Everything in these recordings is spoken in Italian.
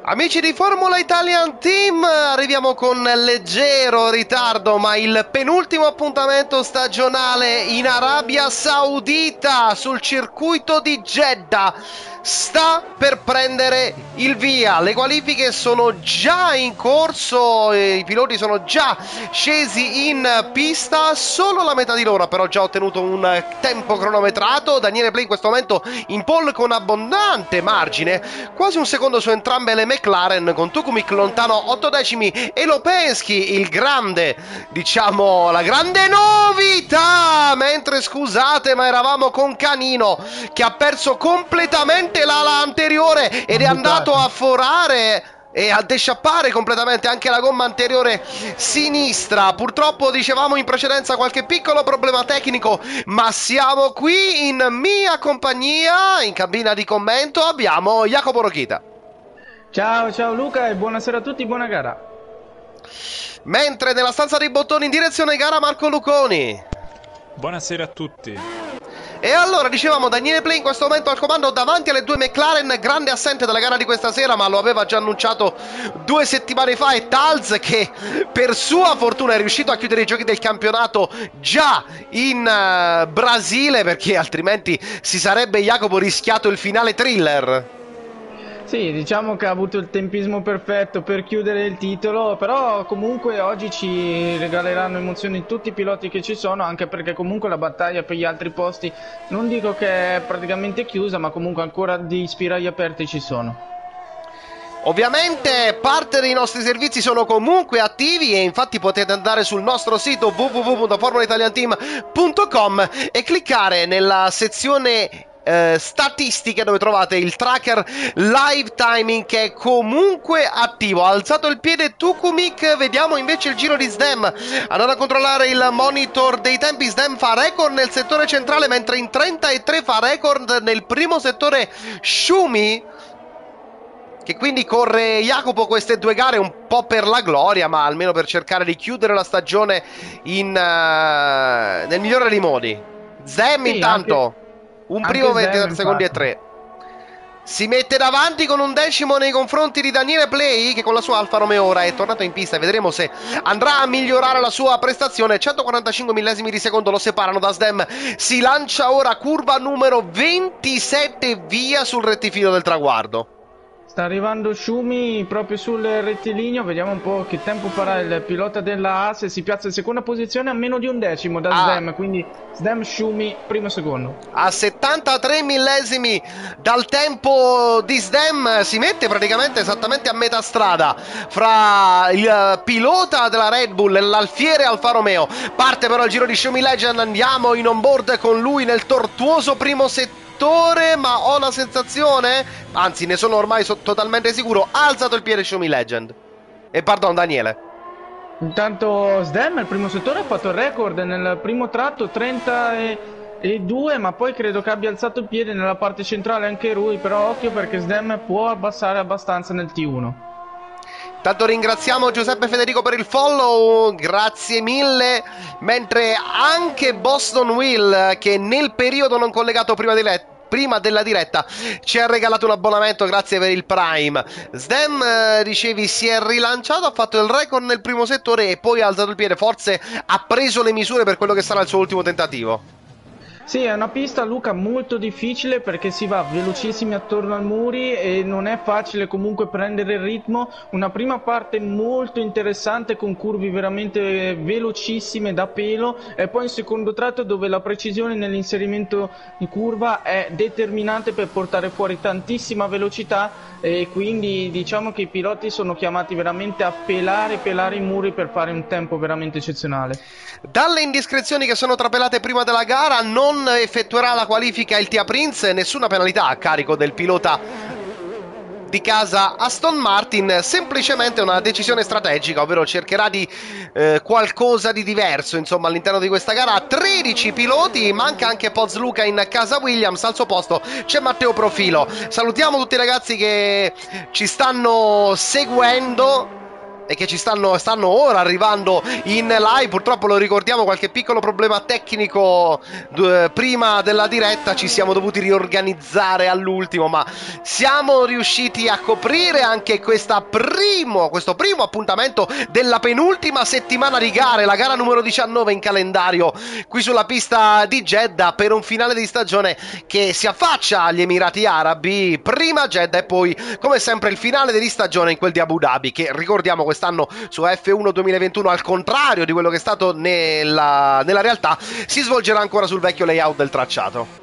Amici di Formula Italian Team, arriviamo con leggero ritardo, ma il penultimo appuntamento stagionale in Arabia Saudita sul circuito di Jeddah sta per prendere il via. Le qualifiche sono già in corso, i piloti sono già scesi in pista, solo la metà di loro ha però già ottenuto un tempo cronometrato. Daniele Play in questo momento in pole con abbondante margine, quasi un secondo su entrambe le McLaren, con Tukumik lontano 8 decimi e Lopensky il grande, diciamo la grande novità, mentre scusate ma eravamo con Canino che ha perso completamente l'ala anteriore ed è andato a forare e a desciappare completamente anche la gomma anteriore sinistra. Purtroppo dicevamo in precedenza qualche piccolo problema tecnico, ma siamo qui in mia compagnia, in cabina di commento abbiamo Jacopo Rochita. Ciao Luca e buonasera a tutti, buona gara. Mentre nella stanza dei bottoni in direzione gara Marco Luconi. Buonasera a tutti. E allora dicevamo Daniele Play in questo momento al comando davanti alle due McLaren, grande assente dalla gara di questa sera, ma lo aveva già annunciato 2 settimane fa, e Tals che per sua fortuna è riuscito a chiudere i giochi del campionato già in Brasile, perché altrimenti si sarebbe, Jacopo, rischiato il finale thriller. Sì, diciamo che ha avuto il tempismo perfetto per chiudere il titolo, però comunque oggi ci regaleranno emozioni tutti i piloti che ci sono, anche perché comunque la battaglia per gli altri posti non dico che è praticamente chiusa, ma comunque ancora di spiragli aperti ci sono. Ovviamente parte dei nostri servizi sono comunque attivi e infatti potete andare sul nostro sito www.formulaitalianteam.com e cliccare nella sezione statistiche, dove trovate il tracker live timing che è comunque attivo. Ha alzato il piede Tukumik, vediamo invece il giro di Sdem. Andando a controllare il monitor dei tempi, Sdem fa record nel settore centrale, mentre in 33 fa record nel primo settore Schumi, che quindi corre, Jacopo, queste 2 gare un po' per la gloria, ma almeno per cercare di chiudere la stagione nel migliore dei modi. Sdem sì, intanto un primo 20 secondi e 3. Si mette davanti con un decimo nei confronti di Daniele Play, che con la sua Alfa Romeo ora è tornato in pista e vedremo se andrà a migliorare la sua prestazione. 145 millesimi di secondo lo separano da Sdem. Si lancia ora curva numero 27 via sul rettificio del traguardo. Sta arrivando Schumi proprio sul rettilineo, vediamo un po' che tempo farà il pilota della Haas, si piazza in seconda posizione a meno di un decimo da Sdem, quindi Sdem Schumi primo e secondo. A 73 millesimi dal tempo di Sdem, si mette praticamente esattamente a metà strada fra il pilota della Red Bull e l'alfiere Alfa Romeo. Parte però il giro di Schumi Legend, andiamo in onboard con lui nel tortuoso primo settore, ma ho la sensazione, anzi ne sono ormai totalmente sicuro, ha alzato il piede Schumi Legend. E pardon Daniele. Intanto Sdem il primo settore ha fatto il record nel primo tratto 32, ma poi credo che abbia alzato il piede nella parte centrale anche lui, però occhio perché Sdem può abbassare abbastanza nel T1. Tanto ringraziamo Giuseppe Federico per il follow, grazie mille, mentre anche Boston Will, che nel periodo non collegato prima della diretta ci ha regalato un abbonamento, grazie per il Prime. Sdem, dicevi, si è rilanciato, ha fatto il record nel primo settore e poi ha alzato il piede, forse ha preso le misure per quello che sarà il suo ultimo tentativo. Sì, è una pista, Luca, molto difficile perché si va velocissimi attorno al muri e non è facile comunque prendere il ritmo. Una prima parte molto interessante con curve veramente velocissime da pelo e poi un secondo tratto dove la precisione nell'inserimento di curva è determinante per portare fuori tantissima velocità e quindi diciamo che i piloti sono chiamati veramente a pelare i muri per fare un tempo veramente eccezionale. Dalle indiscrezioni che sono trapelate prima della gara, non effettuerà la qualifica il Tia Prince, nessuna penalità a carico del pilota di casa Aston Martin, semplicemente una decisione strategica, ovvero cercherà di qualcosa di diverso insomma all'interno di questa gara. 13 piloti, manca anche Poz Luca in casa Williams, al suo posto c'è Matteo Profilo. Salutiamo tutti i ragazzi che ci stanno seguendo e che ci stanno ora arrivando in live. Purtroppo lo ricordiamo, qualche piccolo problema tecnico prima della diretta, ci siamo dovuti riorganizzare all'ultimo, ma siamo riusciti a coprire anche questo primo appuntamento della penultima settimana di gare, la gara numero 19 in calendario qui sulla pista di Jeddah, per un finale di stagione che si affaccia agli Emirati Arabi, prima Jeddah e poi come sempre il finale di stagione in quel di Abu Dhabi, che ricordiamo quest'anno su F1 2021, al contrario di quello che è stato nella realtà, si svolgerà ancora sul vecchio layout del tracciato.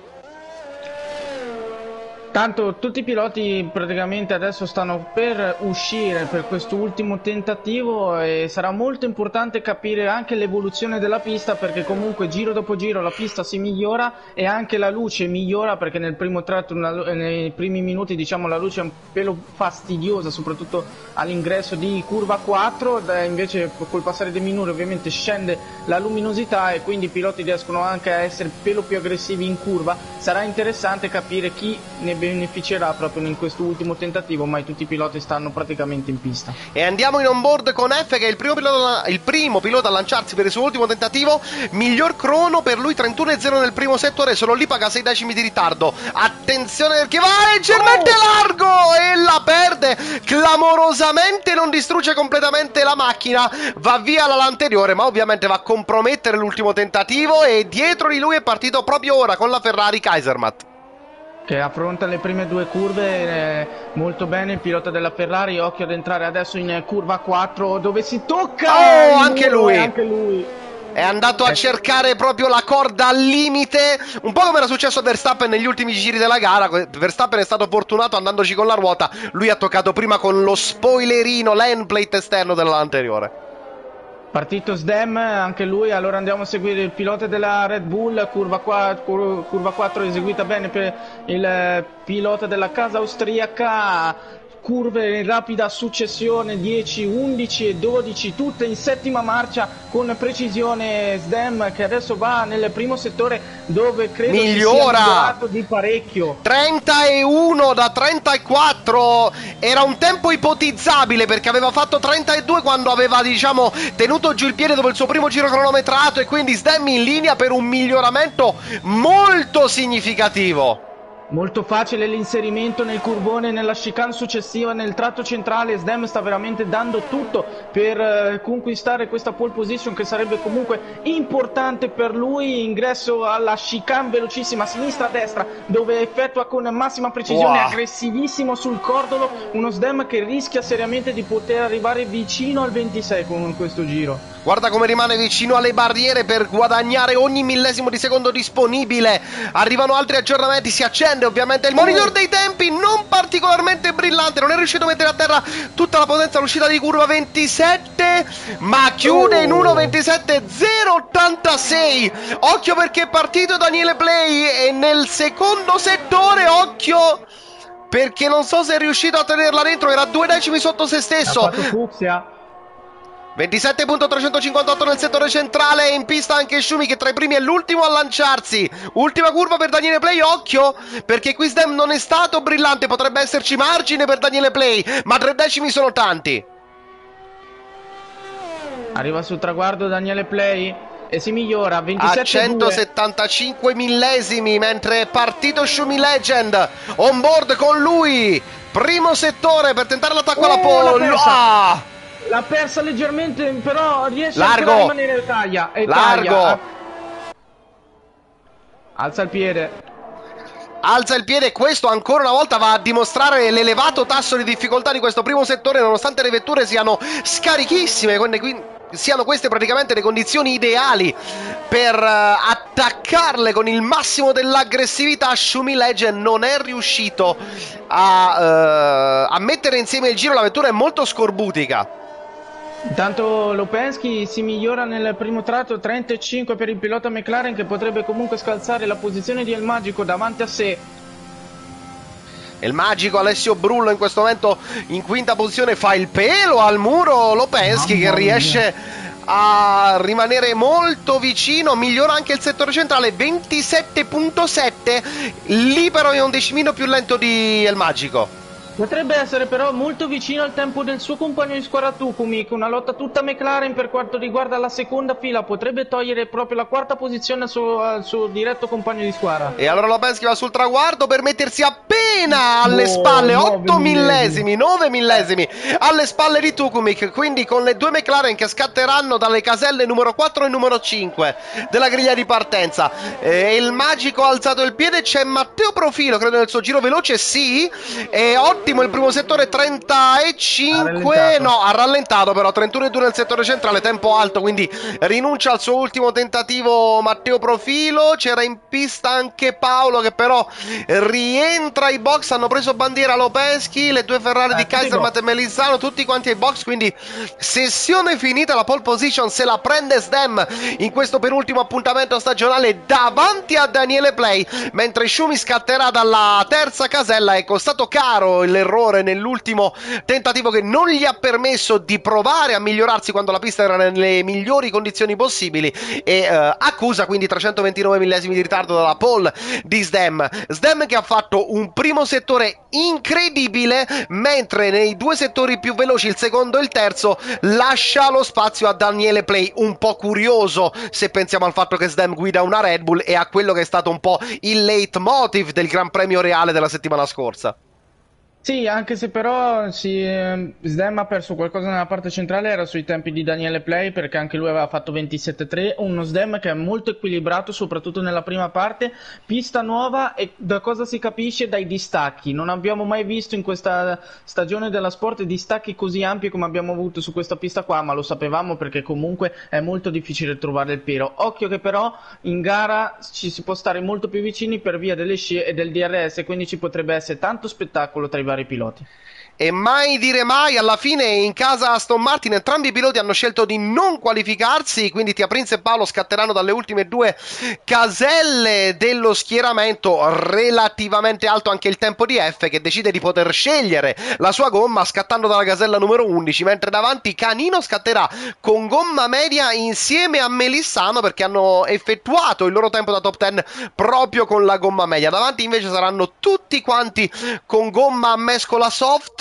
Tanto tutti i piloti praticamente adesso stanno per uscire per questo ultimo tentativo e sarà molto importante capire anche l'evoluzione della pista, perché comunque giro dopo giro la pista si migliora e anche la luce migliora, perché nel primo tratto, nei primi minuti diciamo, la luce è un pelo fastidiosa, soprattutto all'ingresso di curva 4, invece col passare dei minuti ovviamente scende la luminosità e quindi i piloti riescono anche a essere pelo più aggressivi in curva. Sarà interessante capire chi ne beneficerà proprio in questo ultimo tentativo, ma tutti i piloti stanno praticamente in pista. E andiamo in onboard con F, che è il primo pilota a lanciarsi per il suo ultimo tentativo. Miglior crono per lui, 31,0 nel primo settore, solo lì paga 6 decimi di ritardo. Attenzione perché va leggermente largo e la perde clamorosamente, non distrugge completamente la macchina, va via l'anteriore, ma ovviamente va a compromettere l'ultimo tentativo, e dietro di lui è partito proprio ora con la Ferrari Kaisermatt, che affronta le prime due curve molto bene il pilota della Ferrari. Occhio ad entrare adesso in curva 4 dove si tocca anche lui è andato a Ecco. cercare proprio la corda al limite, un po' come era successo a Verstappen negli ultimi giri della gara. Verstappen è stato fortunato andandoci con la ruota, lui ha toccato prima con lo spoilerino, l'endplate esterno dell'anteriore. Partito Sdem, anche lui. Allora andiamo a seguire il pilota della Red Bull, curva 4 eseguita bene per il pilota della casa austriaca. Curve in rapida successione, 10, 11 e 12, tutte in settima marcia con precisione. Sdem che adesso va nel primo settore dove credo sia migliorato di parecchio. 31 da 34, era un tempo ipotizzabile perché aveva fatto 32 quando aveva diciamo tenuto giù il piede dopo il suo primo giro cronometrato, e quindi Sdem in linea per un miglioramento molto significativo. Molto facile l'inserimento nel curvone, nella chicane successiva, nel tratto centrale. Sdem sta veramente dando tutto per conquistare questa pole position, che sarebbe comunque importante per lui. Ingresso alla chicane velocissima sinistra-destra dove effettua con massima precisione, aggressivissimo sul cordolo. Uno Sdem che rischia seriamente di poter arrivare vicino al 26 con questo giro. Guarda come rimane vicino alle barriere per guadagnare ogni millesimo di secondo disponibile. Arrivano altri aggiornamenti, si accende ovviamente il monitor dei tempi, non particolarmente brillante, non è riuscito a mettere a terra tutta la potenza all'uscita di curva 27, ma chiude in 1.27.086. Occhio perché è partito Daniele Play, e nel secondo settore occhio perché non so se è riuscito a tenerla dentro, era 2 decimi sotto se stesso. Ha fatto fucsia. 27.358 nel settore centrale, in pista anche Schumi che tra i primi è l'ultimo a lanciarsi. Ultima curva per Daniele Play, occhio perché qui Sdem non è stato brillante, potrebbe esserci margine per Daniele Play, ma 3 decimi sono tanti. Arriva sul traguardo Daniele Play e si migliora, 27,2 a 175 millesimi, mentre è partito Schumi Legend on board con lui, primo settore per tentare l'attacco alla pole. L'ha persa leggermente, però riesce a rimanere taglia. Largo. Alza il piede. Alza il piede, questo ancora una volta va a dimostrare l'elevato tasso di difficoltà di questo primo settore, nonostante le vetture siano scarichissime, quindi siano queste praticamente le condizioni ideali per attaccarle con il massimo dell'aggressività. Schumi Legend non è riuscito a mettere insieme il giro, la vettura è molto scorbutica. Intanto Lopensky si migliora nel primo tratto, 35 per il pilota McLaren, che potrebbe comunque scalzare la posizione di El Magico davanti a sé. Il magico Alessio Brullo in questo momento in quinta posizione, fa il pelo al muro Lopensky che riesce a rimanere molto vicino, migliora anche il settore centrale, 27.7, lì però è un decimino più lento di El Magico. Potrebbe essere però molto vicino al tempo del suo compagno di squadra Tukumik, una lotta tutta McLaren per quanto riguarda la seconda fila, potrebbe togliere proprio la quarta posizione al suo diretto compagno di squadra. E allora Lopez va sul traguardo per mettersi appena alle spalle, 8 millesimi, 9 millesimi alle spalle di Tukumik, quindi con le due McLaren che scatteranno dalle caselle numero 4 e numero 5 della griglia di partenza. Il magico ha alzato il piede, c'è Matteo Profilo, credo nel suo giro veloce, sì, e ottimo il primo settore, 35, no, ha rallentato però, 31,2 nel settore centrale, tempo alto, quindi rinuncia al suo ultimo tentativo Matteo Profilo. C'era in pista anche Paolo che però rientra ai box, hanno preso bandiera Lopeschi, le due Ferrari di Kaisermat e Melissano, tutti quanti ai box, quindi sessione finita, la pole position se la prende Sdem in questo penultimo appuntamento stagionale davanti a Daniele Play, mentre Schumi scatterà dalla terza casella. È costato caro l'errore nell'ultimo tentativo che non gli ha permesso di provare a migliorarsi quando la pista era nelle migliori condizioni possibili, e accusa quindi 329 millesimi di ritardo dalla pole di Sdem che ha fatto un primo settore incredibile, mentre nei due settori più veloci, il secondo e il terzo, lascia lo spazio a Daniele Play, un po' curioso se pensiamo al fatto che Sdem guida una Red Bull e a quello che è stato un po' il leitmotiv del Gran Premio Reale della settimana scorsa. Sì, anche se però Sdem ha perso qualcosa nella parte centrale, era sui tempi di Daniele Play, perché anche lui aveva fatto 27,3, uno Sdem che è molto equilibrato soprattutto nella prima parte, pista nuova, e da cosa si capisce? Dai distacchi. Non abbiamo mai visto in questa stagione della sport distacchi così ampi come abbiamo avuto su questa pista qua, ma lo sapevamo perché comunque è molto difficile trovare il pero. Occhio che però in gara ci si può stare molto più vicini per via delle scie e del DRS, quindi ci potrebbe essere tanto spettacolo tra i vari piloti. E mai dire mai, alla fine in casa Aston Martin entrambi i piloti hanno scelto di non qualificarsi, quindi Tia Prince e Paolo scatteranno dalle ultime due caselle dello schieramento. Relativamente alto anche il tempo di F, che decide di poter scegliere la sua gomma scattando dalla casella numero 11, mentre davanti Canino scatterà con gomma media insieme a Melissano, perché hanno effettuato il loro tempo da top 10 proprio con la gomma media. Davanti invece saranno tutti quanti con gomma a mescola soft.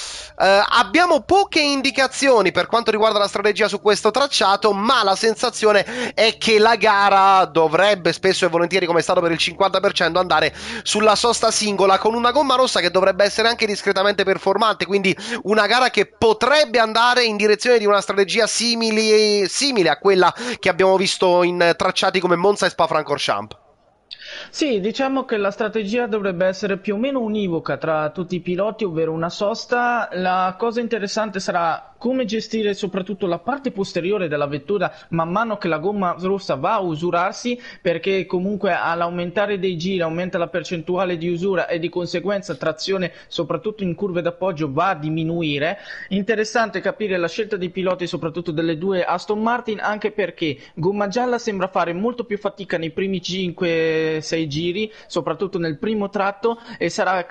Abbiamo poche indicazioni per quanto riguarda la strategia su questo tracciato, ma la sensazione è che la gara dovrebbe spesso e volentieri, come è stato per il 50%, andare sulla sosta singola con una gomma rossa che dovrebbe essere anche discretamente performante, quindi una gara che potrebbe andare in direzione di una strategia simile a quella che abbiamo visto in tracciati come Monza e Spa-Francorchamps. Sì, diciamo che la strategia dovrebbe essere più o meno univoca tra tutti i piloti, ovvero una sosta. La cosa interessante sarà come gestire soprattutto la parte posteriore della vettura man mano che la gomma rossa va a usurarsi, perché comunque all'aumentare dei giri aumenta la percentuale di usura e di conseguenza trazione soprattutto in curve d'appoggio va a diminuire. Interessante capire la scelta dei piloti soprattutto delle due Aston Martin, anche perché gomma gialla sembra fare molto più fatica nei primi 5-6 giri, soprattutto nel primo tratto, e sarà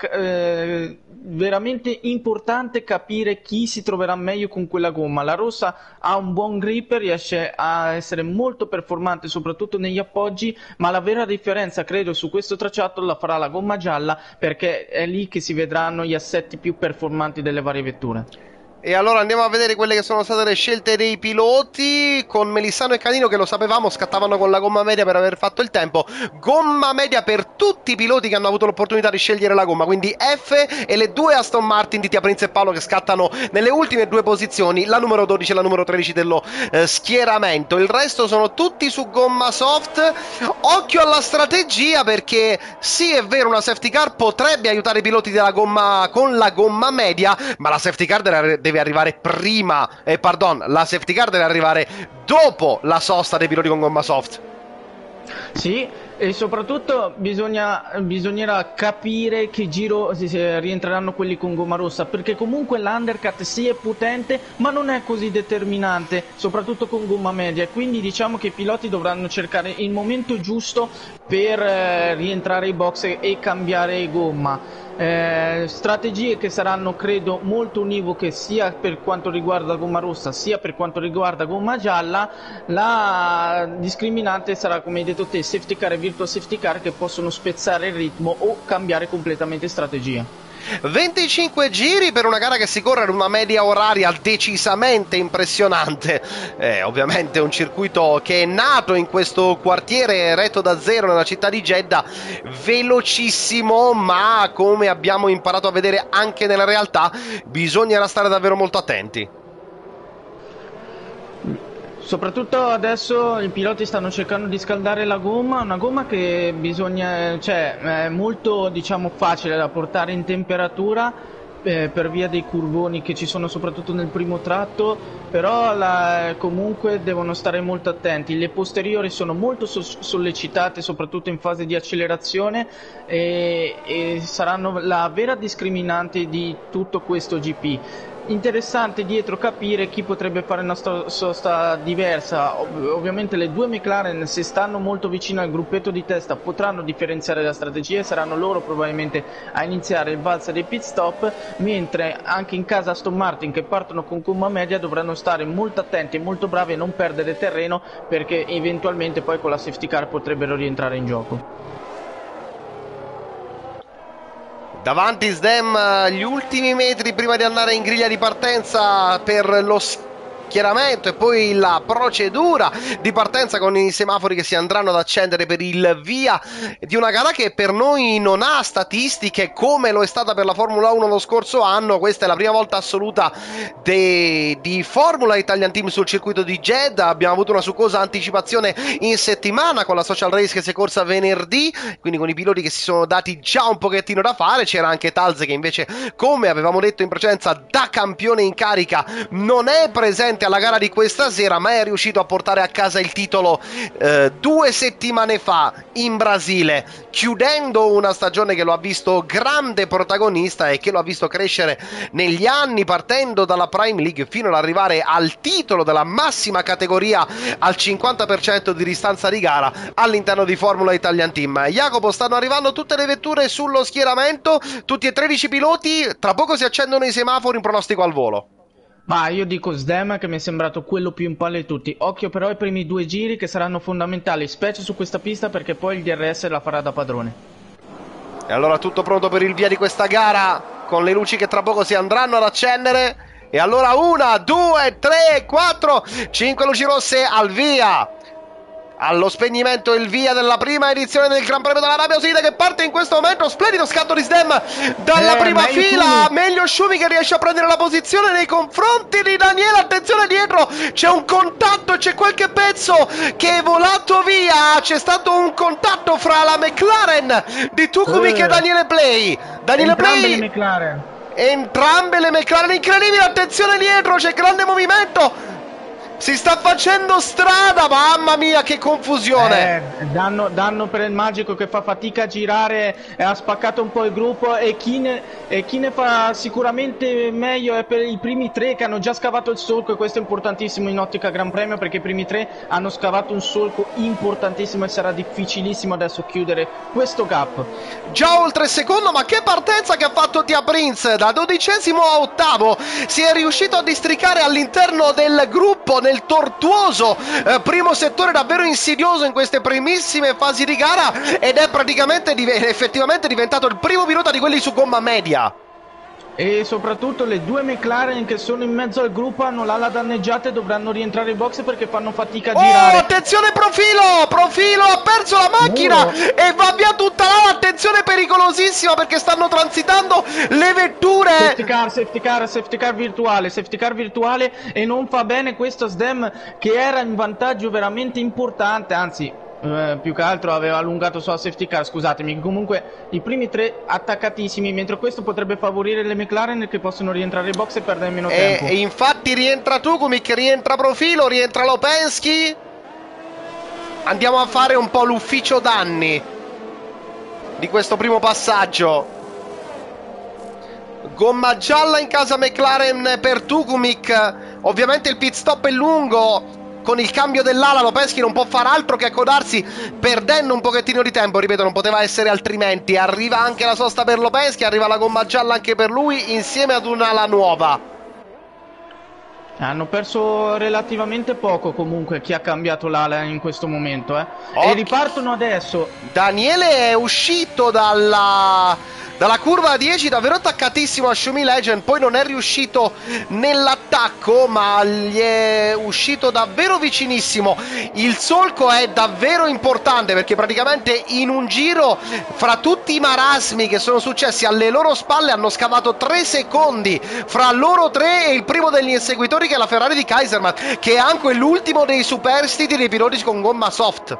veramente importante capire chi si troverà meglio con quella gomma. La rossa ha un buon grip, riesce a essere molto performante soprattutto negli appoggi, ma la vera differenza credo su questo tracciato la farà la gomma gialla, perché è lì che si vedranno gli assetti più performanti delle varie vetture. E allora andiamo a vedere quelle che sono state le scelte dei piloti, con Melissano e Canino che, lo sapevamo, scattavano con la gomma media per aver fatto il tempo. Gomma media per tutti i piloti che hanno avuto l'opportunità di scegliere la gomma, quindi F, e le due Aston Martin di Tia Prince e Paolo che scattano nelle ultime due posizioni, la numero 12 e la numero 13 dello schieramento. Il resto sono tutti su gomma soft. Occhio alla strategia, perché sì, è vero, una safety car potrebbe aiutare i piloti della gomma con la gomma media, ma la safety car deve arrivare prima, la safety car deve arrivare dopo la sosta dei piloti con gomma soft. Sì, e soprattutto bisognerà capire che giro rientreranno quelli con gomma rossa, perché comunque l'undercut sì è potente ma non è così determinante, soprattutto con gomma media, quindi diciamo che i piloti dovranno cercare il momento giusto per rientrare ai box e cambiare gomma. Strategie che saranno credo molto univoche sia per quanto riguarda gomma rossa sia per quanto riguarda gomma gialla. La discriminante sarà, come hai detto te, safety car e virtual safety car, che possono spezzare il ritmo o cambiare completamente strategia. 25 giri per una gara che si corre ad una media oraria decisamente impressionante. Ovviamente un circuito che è nato in questo quartiere retto da zero nella città di Jeddah, velocissimo, ma come abbiamo imparato a vedere anche nella realtà bisognerà stare davvero molto attenti. Soprattutto adesso i piloti stanno cercando di scaldare la gomma, una gomma che è molto, diciamo, facile da portare in temperatura per via dei curvoni che ci sono soprattutto nel primo tratto, però comunque devono stare molto attenti. Le posteriori sono molto sollecitate soprattutto in fase di accelerazione e saranno la vera discriminante di tutto questo GP. Interessante dietro capire chi potrebbe fare una sosta diversa. Ovviamente le due McLaren, se stanno molto vicino al gruppetto di testa, potranno differenziare la strategia e saranno loro probabilmente a iniziare il valzer dei pit stop, mentre anche in casa Aston Martin, che partono con gomma media, dovranno stare molto attenti e molto bravi a non perdere terreno, perché eventualmente poi con la safety car potrebbero rientrare in gioco. Davanti Sdem, gli ultimi metri prima di andare in griglia di partenza per lo schieramento e poi la procedura di partenza con i semafori che si andranno ad accendere per il via di una gara che per noi non ha statistiche come lo è stata per la Formula 1 lo scorso anno. Questa è la prima volta assoluta di Formula Italian Team sul circuito di Jeddah. Abbiamo avuto una succosa anticipazione in settimana con la Social Race che si è corsa venerdì, quindi con i piloti che si sono dati già un pochettino da fare. C'era anche Talze che invece, come avevamo detto in precedenza, da campione in carica non è presente alla gara di questa sera, ma è riuscito a portare a casa il titolo 2 settimane fa in Brasile, chiudendo una stagione che lo ha visto grande protagonista e che lo ha visto crescere negli anni, partendo dalla Prime League fino ad arrivare al titolo della massima categoria al 50% di distanza di gara all'interno di Formula Italian Team. Jacopo, stanno arrivando tutte le vetture sullo schieramento, tutti e 13 piloti, tra poco si accendono i semafori, un pronostico al volo. Ma io dico Sdem, che mi è sembrato quello più in palla di tutti. Occhio però ai primi due giri, che saranno fondamentali, specie su questa pista, perché poi il DRS la farà da padrone. E allora tutto pronto per il via di questa gara, con le luci che tra poco si andranno ad accendere. E allora 1, 2, 3, 4, 5 luci rosse al via. Allo spegnimento il via della prima edizione del Gran Premio dell'Arabia Saudita, che parte in questo momento. Splendido scatto di Sdem dalla prima fila. Meglio Schumi che riesce a prendere la posizione nei confronti di Daniele. Attenzione, dietro c'è un contatto e c'è qualche pezzo che è volato via. C'è stato un contatto fra la McLaren di Tukumic e Daniele Play. Entrambe le McLaren, incredibile. Attenzione dietro, c'è grande movimento. Si sta facendo strada, mamma mia che confusione. Danno per il magico che fa fatica a girare, ha spaccato un po' il gruppo, e chi ne fa sicuramente meglio è per i primi tre che hanno già scavato il solco, e questo è importantissimo in ottica Gran Premio, perché i primi tre hanno scavato un solco importantissimo e sarà difficilissimo adesso chiudere questo gap. Già oltre il secondo, ma che partenza che ha fatto Tia Prince, da 12° a 8° si è riuscito a districare all'interno del gruppo, nel tortuoso primo settore davvero insidioso in queste primissime fasi di gara, ed è praticamente effettivamente diventato il primo pilota di quelli su gomma media. E soprattutto le due McLaren che sono in mezzo al gruppo hanno l'ala danneggiata e dovranno rientrare in box perché fanno fatica a girare. Attenzione, profilo, ha perso la macchina e va via tutta l'ala. Attenzione, pericolosissima, perché stanno transitando le vetture. Safety car virtuale, e non fa bene questo Sdem, che era in vantaggio veramente importante, anzi più che altro aveva allungato sulla safety car, scusatemi. Comunque i primi tre attaccatissimi, mentre questo potrebbe favorire le McLaren, che possono rientrare in box e perdere meno tempo. E infatti rientra Tukumic, rientra Profilo, rientra Lopensky. Andiamo a fare un po' l'ufficio danni di questo primo passaggio. Gomma gialla in casa McLaren per Tukumic. Ovviamente il pit stop è lungo. Con il cambio dell'ala Lopensky non può far altro che accodarsi, perdendo un pochettino di tempo. Ripeto, non poteva essere altrimenti. Arriva anche la sosta per Lopensky, arriva la gomma gialla anche per lui, insieme ad un'ala nuova. Hanno perso relativamente poco comunque chi ha cambiato l'ala in questo momento, E ripartono adesso. Daniele è uscito dalla dalla curva 10, davvero attaccatissimo a Shumi Legend, poi non è riuscito nell'attacco, ma gli è uscito davvero vicinissimo. Il solco è davvero importante, perché praticamente in un giro, fra tutti i marasmi che sono successi alle loro spalle, hanno scavato 3 secondi fra loro tre e il primo degli inseguitori, che è la Ferrari di Kaisermat, che è anche l'ultimo dei superstiti dei piloti con gomma soft.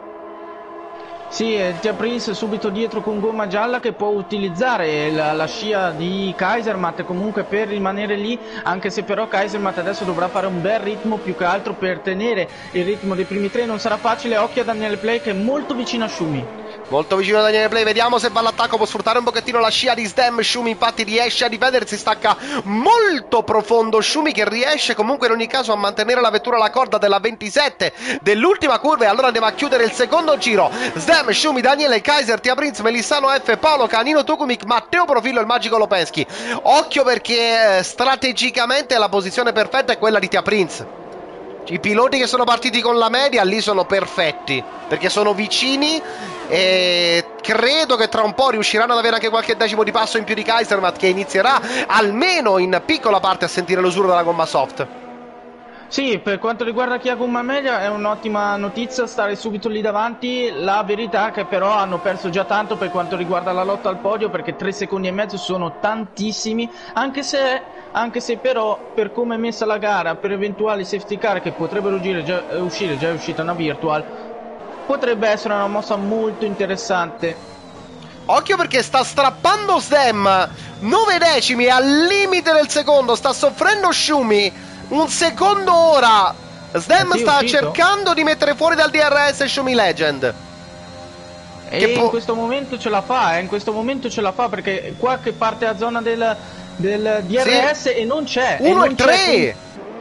Sì, Tia Prince subito dietro con gomma gialla, che può utilizzare la scia di Kaisermat comunque per rimanere lì, anche se però Kaisermat adesso dovrà fare un bel ritmo, più che altro per tenere il ritmo dei primi tre. Non sarà facile, occhio a Daniele Play che è molto vicino a Shumi. Molto vicino a Daniele Play, vediamo se va all'attacco, può sfruttare un pochettino la scia di Sdem. Shumi infatti riesce a difendersi, stacca molto profondo Shumi, che riesce comunque in ogni caso a mantenere la vettura alla corda della 27 dell'ultima curva, e allora andiamo a chiudere il secondo giro. Sdem, Shumi, Daniele, Kaiser, Tia Prince, Melissano F, Paolo, Canino, Tukumic, Matteo Profilo e il Magico Lopensky. Occhio perché strategicamente la posizione perfetta è quella di Tia Prince. I piloti che sono partiti con la media lì sono perfetti, perché sono vicini, e credo che tra un po' riusciranno ad avere anche qualche decimo di passo in più di Kaisermat, che inizierà almeno in piccola parte a sentire l'usura della gomma soft. Sì, per quanto riguarda chi ha gomma media è un'ottima notizia stare subito lì davanti. La verità è che però hanno perso già tanto per quanto riguarda la lotta al podio, perché 3 secondi e mezzo sono tantissimi, anche se però per come è messa la gara, per eventuali safety car che potrebbero già è uscita una virtual, potrebbe essere una mossa molto interessante. Occhio perché sta strappando Sdem 9 decimi al limite del secondo, sta soffrendo Shumi. Un secondo ora Sdem sta cercando di mettere fuori dal DRS Shumi Legend, e in questo momento ce la fa, perché qua che parte la zona del DRS, sì, e non c'è 1 e 3.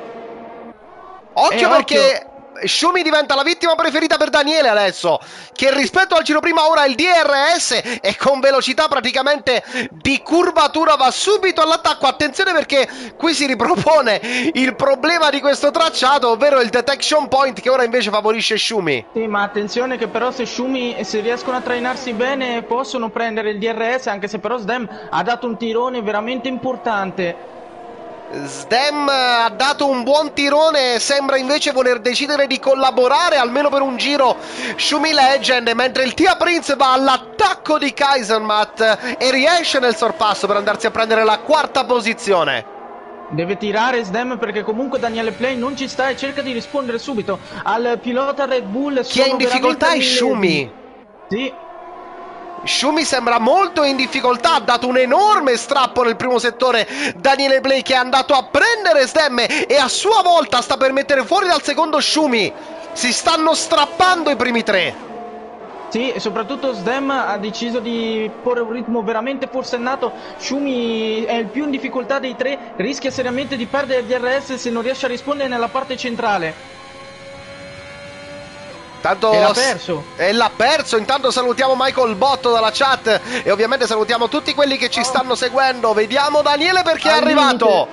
Occhio perché Shumi diventa la vittima preferita per Daniele adesso, che rispetto al giro prima ora il DRS, e con velocità praticamente di curvatura va subito all'attacco. Attenzione perché qui si ripropone il problema di questo tracciato, ovvero il detection point, che ora invece favorisce Shumi. Sì, ma attenzione che però se riescono a trainarsi bene possono prendere il DRS, anche se però Sdem ha dato un tirone veramente importante. Sdem ha dato un buon tirone, sembra invece voler decidere di collaborare almeno per un giro Shumi Legend, mentre il Tia Prince va all'attacco di Kaisermat e riesce nel sorpasso per andarsi a prendere la quarta posizione. Deve tirare Sdem, perché comunque Daniele Play non ci sta e cerca di rispondere subito al pilota Red Bull. Chi è in difficoltà è Shumi. Sì. Shumi sembra molto in difficoltà, ha dato un enorme strappo nel primo settore Daniele Play, che è andato a prendere Sdem e a sua volta sta per mettere fuori dal secondo Shumi. Si stanno strappando i primi tre. Sì, e soprattutto Sdem ha deciso di porre un ritmo veramente forsennato. Shumi è il più in difficoltà dei tre, rischia seriamente di perdere il DRS se non riesce a rispondere nella parte centrale. Tanto l'ha perso. Intanto salutiamo Michael Botto dalla chat e ovviamente salutiamo tutti quelli che ci stanno seguendo. Vediamo Daniele perché è arrivato.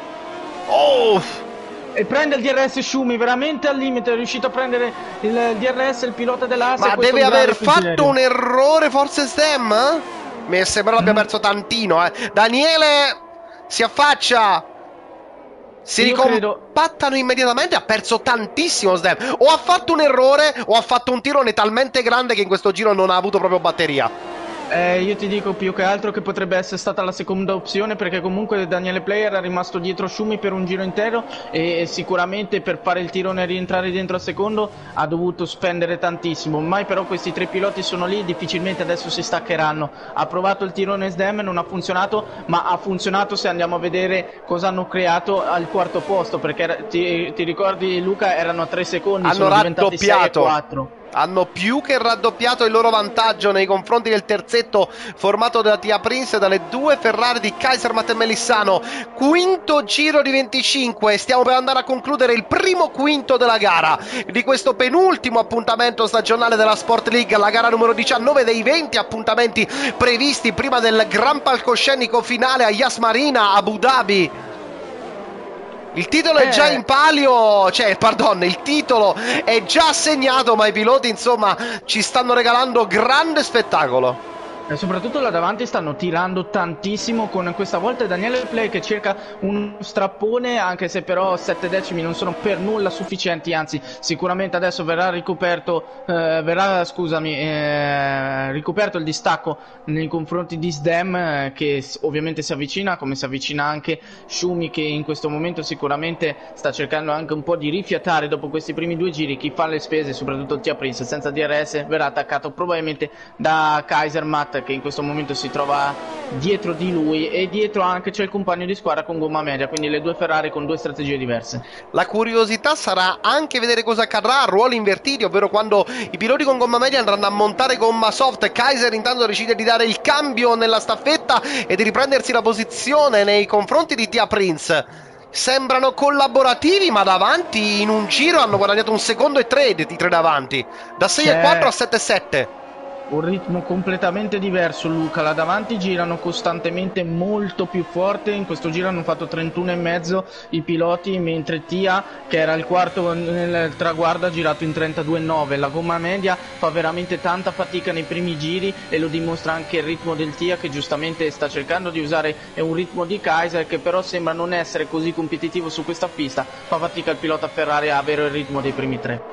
E prende il DRS Shumi, veramente al limite, è riuscito a prendere il DRS il pilota dell'Asse. Ma deve aver fatto un errore forse Sdem? Mi sembra l'abbia perso tantino. Daniele si affaccia. Si ricompattano immediatamente. Ha perso tantissimo Sdem. O ha fatto un errore o ha fatto un tirone talmente grande che in questo giro non ha avuto proprio batteria. Io ti dico più che altro che potrebbe essere stata la seconda opzione, perché comunque Daniele Play era rimasto dietro Shumi per un giro intero e sicuramente per fare il tirone e rientrare dentro al secondo ha dovuto spendere tantissimo. Ormai però questi tre piloti sono lì, difficilmente adesso si staccheranno. Ha provato il tirone Sdem, non ha funzionato, ma ha funzionato se andiamo a vedere cosa hanno creato al quarto posto, perché ti ricordi Luca, erano a 3 secondi, hanno sono diventati 6 e 4. Hanno più che raddoppiato il loro vantaggio nei confronti del terzetto formato da Tia Prince e dalle due Ferrari di Kaisermat e Melissano. Quinto giro di 25, stiamo per andare a concludere il primo quinto della gara di questo penultimo appuntamento stagionale della Sport League, la gara numero 19 dei 20 appuntamenti previsti prima del gran palcoscenico finale a Yas Marina, Abu Dhabi. Il titolo è già in palio, il titolo è già assegnato, ma i piloti insomma ci stanno regalando grande spettacolo. E soprattutto là davanti stanno tirando tantissimo, con questa volta Daniele Play che cerca un strappone, anche se però 7 decimi non sono per nulla sufficienti, anzi sicuramente adesso verrà ricoperto, ricoperto il distacco nei confronti di Sdem, che ovviamente si avvicina, come si avvicina anche Shumi, che in questo momento sicuramente sta cercando anche un po' di rifiatare dopo questi primi due giri. Chi fa le spese, soprattutto Tia Prince senza DRS, verrà attaccato probabilmente da Kaisermat, che in questo momento si trova dietro di lui, e dietro anche c'è il compagno di squadra con gomma media, quindi le due Ferrari con due strategie diverse. La curiosità sarà anche vedere cosa accadrà a ruoli invertiti, ovvero quando i piloti con gomma media andranno a montare gomma soft. Kaiser intanto decide di dare il cambio nella staffetta e di riprendersi la posizione nei confronti di Tia Prince. Sembrano collaborativi, ma davanti in un giro hanno guadagnato 1 secondo e 3 di 3 davanti, da 6,4 a 7,7. Un ritmo completamente diverso, Luca. Là davanti girano costantemente molto più forte. In questo giro hanno fatto 31,5 i piloti, mentre Tia, che era il quarto nel traguardo, ha girato in 32,9. La gomma media fa veramente tanta fatica nei primi giri, e lo dimostra anche il ritmo del Tia, che giustamente sta cercando di usare un ritmo di Kaiser, che però sembra non essere così competitivo su questa pista. Fa fatica il pilota Ferrari a avere il ritmo dei primi tre.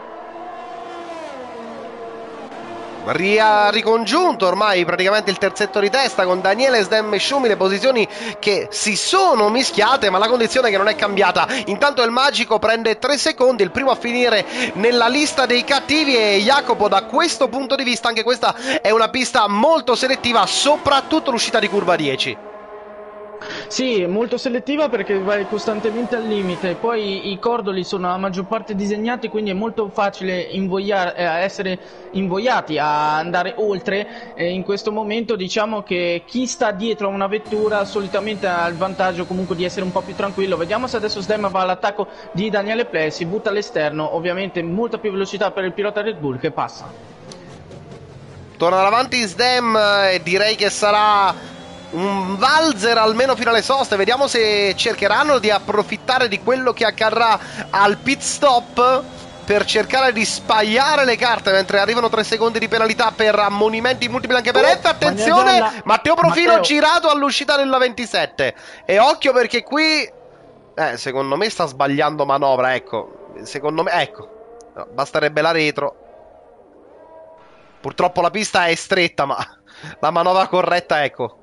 Ricongiunto ormai praticamente il terzetto di testa con Daniele, Sdem e Shumi, le posizioni che si sono mischiate, ma la condizione che non è cambiata. Intanto il Magico prende 3 secondi, il primo a finire nella lista dei cattivi, e Jacopo, da questo punto di vista anche questa è una pista molto selettiva, soprattutto l'uscita di curva 10. Sì, molto selettiva perché vai costantemente al limite, poi i cordoli sono la maggior parte disegnati, quindi è molto facile essere invogliati a andare oltre, e in questo momento diciamo che chi sta dietro a una vettura solitamente ha il vantaggio comunque di essere un po' più tranquillo. Vediamo se adesso Sdem va all'attacco di Daniele Play, si butta all'esterno, ovviamente molta più velocità per il pilota Red Bull, che passa. Torna davanti Sdem e direi che sarà un valzer almeno fino alle soste. Vediamo se cercheranno di approfittare di quello che accadrà al pit stop per cercare di spagliare le carte, mentre arrivano 3 secondi di penalità per ammonimenti multipli anche per F. Attenzione, Matteo Profilo girato all'uscita della 27, e occhio perché qui secondo me sta sbagliando manovra. Ecco, secondo me, ecco, no, basterebbe la retro. Purtroppo la pista è stretta, ma la manovra corretta, ecco.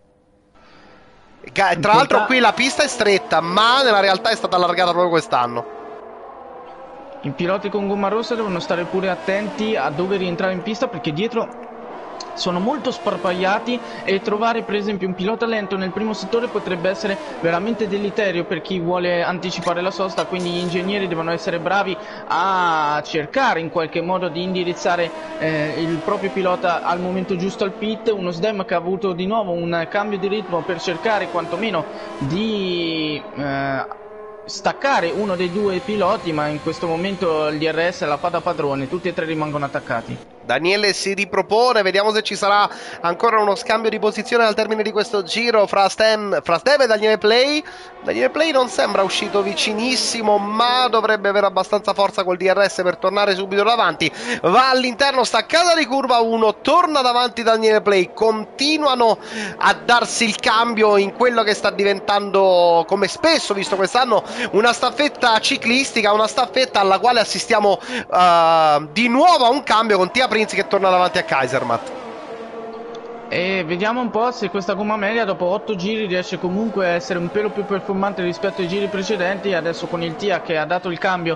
Tra l'altro qui la pista è stretta, ma nella realtà è stata allargata proprio quest'anno. I piloti con gomma rossa devono stare pure attenti a dove rientrare in pista, perché dietro sono molto sparpagliati, e trovare per esempio un pilota lento nel primo settore potrebbe essere veramente deleterio per chi vuole anticipare la sosta. Quindi gli ingegneri devono essere bravi a cercare in qualche modo di indirizzare il proprio pilota al momento giusto al pit. Uno Sdem che ha avuto di nuovo un cambio di ritmo per cercare quantomeno di staccare uno dei due piloti, ma in questo momento il DRS la fa da padrone, tutti e tre rimangono attaccati. Daniele si ripropone, vediamo se ci sarà ancora uno scambio di posizione al termine di questo giro fra Sdem e Daniele Play. Daniele Play non sembra uscito vicinissimo, ma dovrebbe avere abbastanza forza col DRS per tornare subito davanti. Va all'interno, staccata di curva 1, torna davanti Daniele Play. Continuano a darsi il cambio in quello che sta diventando, come spesso visto quest'anno, una staffetta ciclistica, una staffetta alla quale assistiamo di nuovo a un cambio con Tia Prince che torna davanti a Kaisermat. E vediamo un po' se questa gomma media dopo 8 giri riesce comunque a essere un pelo più performante rispetto ai giri precedenti. Adesso con il Tia che ha dato il cambio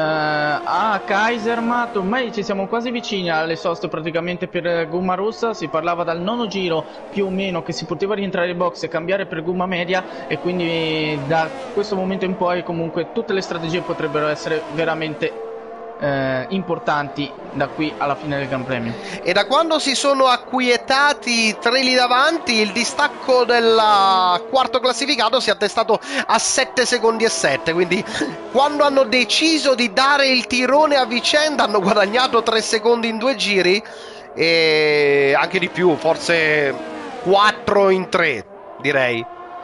a Kaisermat, ormai ci siamo quasi vicini alle soste praticamente per gomma rossa. Si parlava dal 9° giro più o meno che si poteva rientrare in box e cambiare per gomma media, e quindi da questo momento in poi comunque tutte le strategie potrebbero essere veramente importanti da qui alla fine del Gran Premio. E da quando si sono acquietati i tre lì davanti, il distacco del quarto classificato si è attestato a 7 secondi e 7, quindi quando hanno deciso di dare il tirone a vicenda hanno guadagnato 3 secondi in 2 giri, e anche di più, forse 4 in 3 direi.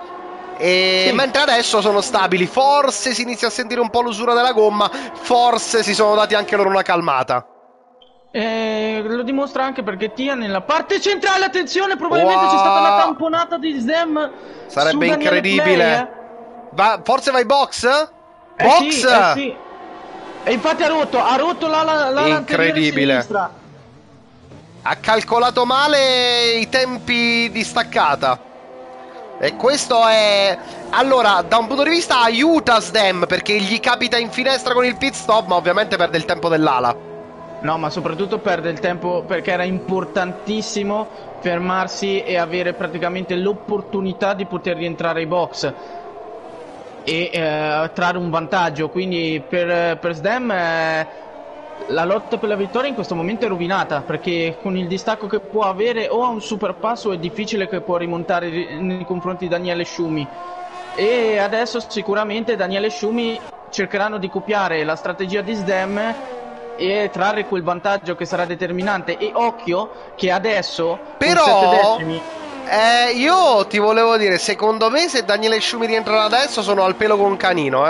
E sì, mentre adesso sono stabili, forse si inizia a sentire un po' l'usura della gomma, forse si sono dati anche loro una calmata. Lo dimostra anche perché Tia nella parte centrale, attenzione, probabilmente c'è stata una tamponata di Sdem. Sarebbe incredibile. Forse vai box? Box? Sì, sì. E infatti ha rotto l'ala incredibile. Sinistra. Ha calcolato male i tempi di staccata. E questo è... Allora, da un punto di vista aiuta Sdem perché gli capita in finestra con il pit stop, ma ovviamente perde il tempo dell'ala. No, ma soprattutto perde il tempo perché era importantissimo fermarsi e avere praticamente l'opportunità di poter rientrare ai box e trarre un vantaggio. Quindi per Sdem la lotta per la vittoria in questo momento è rovinata, perché con il distacco che può avere o ha un super passo è difficile che può rimontare nei confronti di Daniele Sciumi. E adesso sicuramente Daniele Sciumi cercheranno di copiare la strategia di Sdem e trarre quel vantaggio che sarà determinante. E occhio che adesso però con 7 decimi io ti volevo dire, secondo me se Daniele Sciumi rientrano adesso sono al pelo con Canino,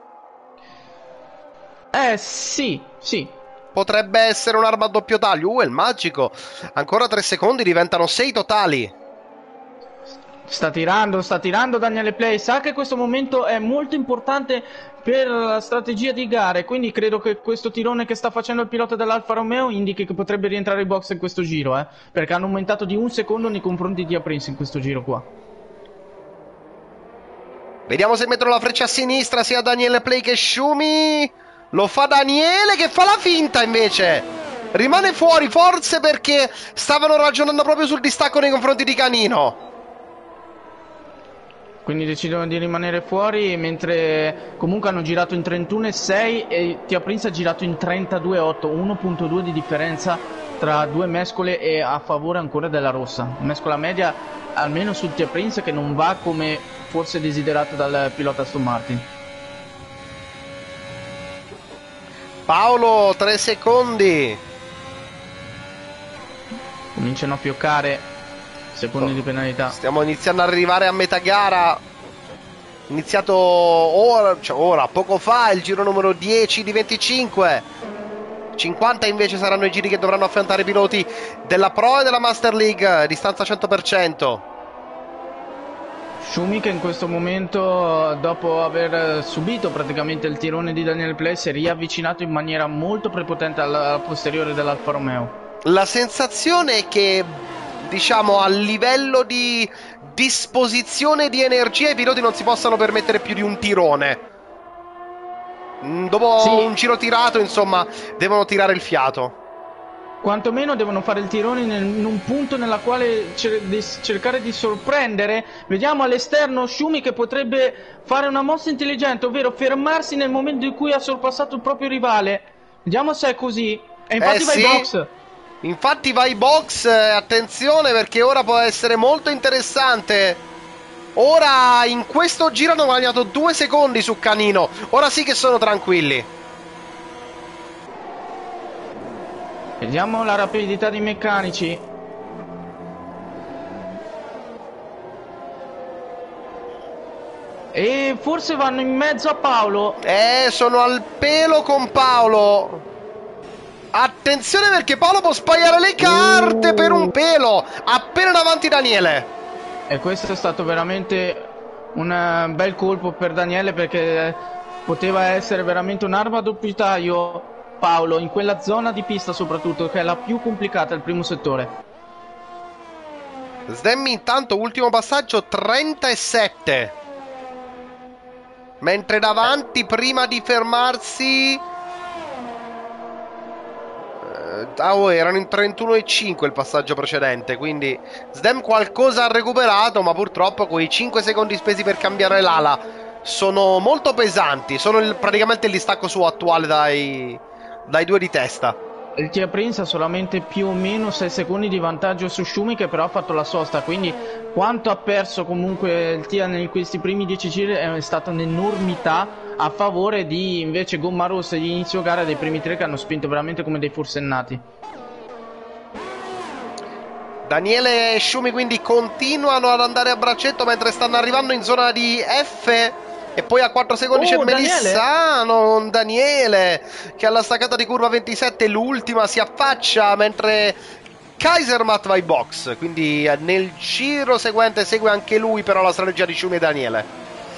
sì. Potrebbe essere un'arma a doppio taglio. È il magico. Ancora 3 secondi, diventano 6 totali. Sta tirando Daniele Play. Sa che questo momento è molto importante per la strategia di gare, quindi credo che questo tirone che sta facendo il pilota dell'Alfa Romeo indichi che potrebbe rientrare in box in questo giro, perché hanno aumentato di 1 secondo nei confronti di Prince in questo giro qua. Vediamo se mettono la freccia a sinistra sia Daniele Play che Sciumi. Lo fa Daniele che fa la finta invece. Rimane fuori forse perché stavano ragionando proprio sul distacco nei confronti di Canino. Quindi decidono di rimanere fuori, mentre comunque hanno girato in 31,6 e Tia Prince ha girato in 32,8, 1.2 di differenza tra due mescole e a favore ancora della rossa. Mescola media almeno sul Tia Prince che non va come forse desiderato dal pilota Aston Martin. Paolo, 3 secondi. Cominciano a fioccare secondi di penalità. Stiamo iniziando ad arrivare a metà gara. Iniziato ora, poco fa, il giro numero 10 di 25. 50 invece saranno i giri che dovranno affrontare i piloti della Pro e della Master League, distanza 100%. Sciumi che in questo momento, dopo aver subito praticamente il tirone di Daniel Play, si è riavvicinato in maniera molto prepotente alla posteriore dell'Alfa Romeo. La sensazione è che, diciamo, a livello di disposizione di energia i piloti non si possano permettere più di un tirone. Dopo un giro tirato, insomma, devono tirare il fiato. Quantomeno devono fare il tirone in un punto nella quale cercare di sorprendere. Vediamo all'esterno Sciumi che potrebbe fare una mossa intelligente, ovvero fermarsi nel momento in cui ha sorpassato il proprio rivale. Vediamo se è così. E infatti va in box. Infatti vai box, attenzione perché ora può essere molto interessante. Ora in questo giro hanno guadagnato 2 secondi su Canino. Ora sì che sono tranquilli. Vediamo la rapidità dei meccanici. E forse vanno in mezzo a Paolo. Sono al pelo con Paolo. Attenzione perché Paolo può sbagliare le carte per un pelo. Appena davanti Daniele. E questo è stato veramente un bel colpo per Daniele, perché poteva essere veramente un'arma a doppio taglio Paolo in quella zona di pista, soprattutto che è la più complicata, il primo settore. Sdem intanto ultimo passaggio 37, mentre davanti prima di fermarsi erano in 31,5 il passaggio precedente, quindi Sdem qualcosa ha recuperato, ma purtroppo quei 5 secondi spesi per cambiare l'ala sono molto pesanti, sono praticamente il distacco suo attuale dai due di testa. Il Tia Prince ha solamente più o meno 6 secondi di vantaggio su Sciumi, che però ha fatto la sosta, quindi quanto ha perso comunque il Tia in questi primi 10 giri è stata un'enormità a favore di invece gomma rossa di inizio gara dei primi 3 che hanno spinto veramente come dei forsennati. Daniele e Sciumi quindi continuano ad andare a braccetto mentre stanno arrivando in zona di F E poi a 4 secondi c'è Melissano con Daniele che alla staccata di curva 27 l'ultima si affaccia, mentre Kaisermat va in box, quindi nel giro seguente segue anche lui però la strategia di Schumi e Daniele,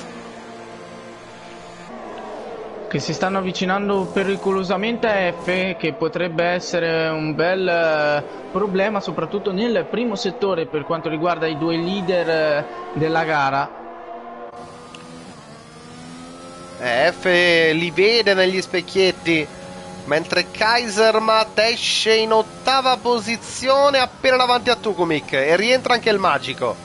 che si stanno avvicinando pericolosamente a F, che potrebbe essere un bel problema soprattutto nel primo settore per quanto riguarda i due leader della gara. F li vede negli specchietti, mentre Kaisermat esce in ottava posizione appena davanti a Tukumik e rientra anche il magico.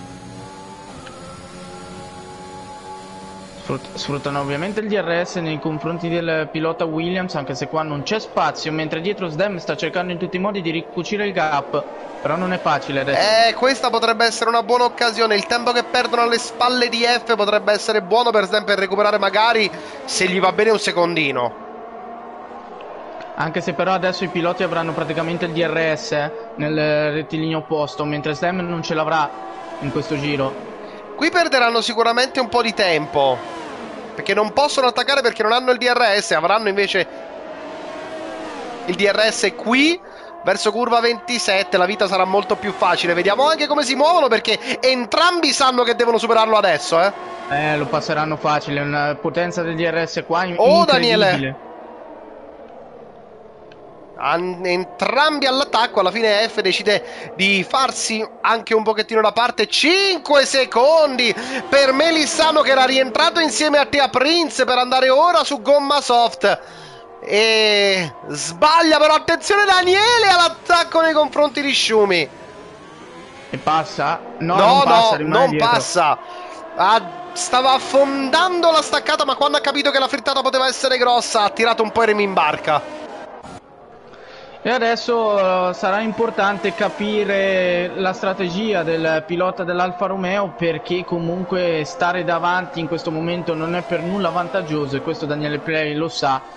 Sfruttano ovviamente il DRS nei confronti del pilota Williams, anche se qua non c'è spazio, mentre dietro Sdem sta cercando in tutti i modi di ricucire il gap, però non è facile adesso. Questa potrebbe essere una buona occasione, il tempo che perdono alle spalle di F potrebbe essere buono per Sdem per recuperare magari, se gli va bene, un secondino. Anche se però adesso i piloti avranno praticamente il DRS nel rettilineo opposto, mentre Sdem non ce l'avrà in questo giro. Qui perderanno sicuramente un po' di tempo, perché non possono attaccare perché non hanno il DRS, avranno invece il DRS qui, verso curva 27, la vita sarà molto più facile. Vediamo anche come si muovono, perché entrambi sanno che devono superarlo adesso, lo passeranno facile, una potenza del DRS qua incredibile. Daniele! Entrambi all'attacco, alla fine F decide di farsi anche un pochettino da parte. 5 secondi per Melissano, che era rientrato insieme a Tia Prince per andare ora su gomma soft e sbaglia, però attenzione Daniele all'attacco nei confronti di Schumi. E passa? Non passa. Stava affondando la staccata, ma quando ha capito che la frittata poteva essere grossa ha tirato un po' i remi in barca. E adesso sarà importante capire la strategia del pilota dell'Alfa Romeo, perché comunque stare davanti in questo momento non è per nulla vantaggioso, e questo Daniele Play lo sa.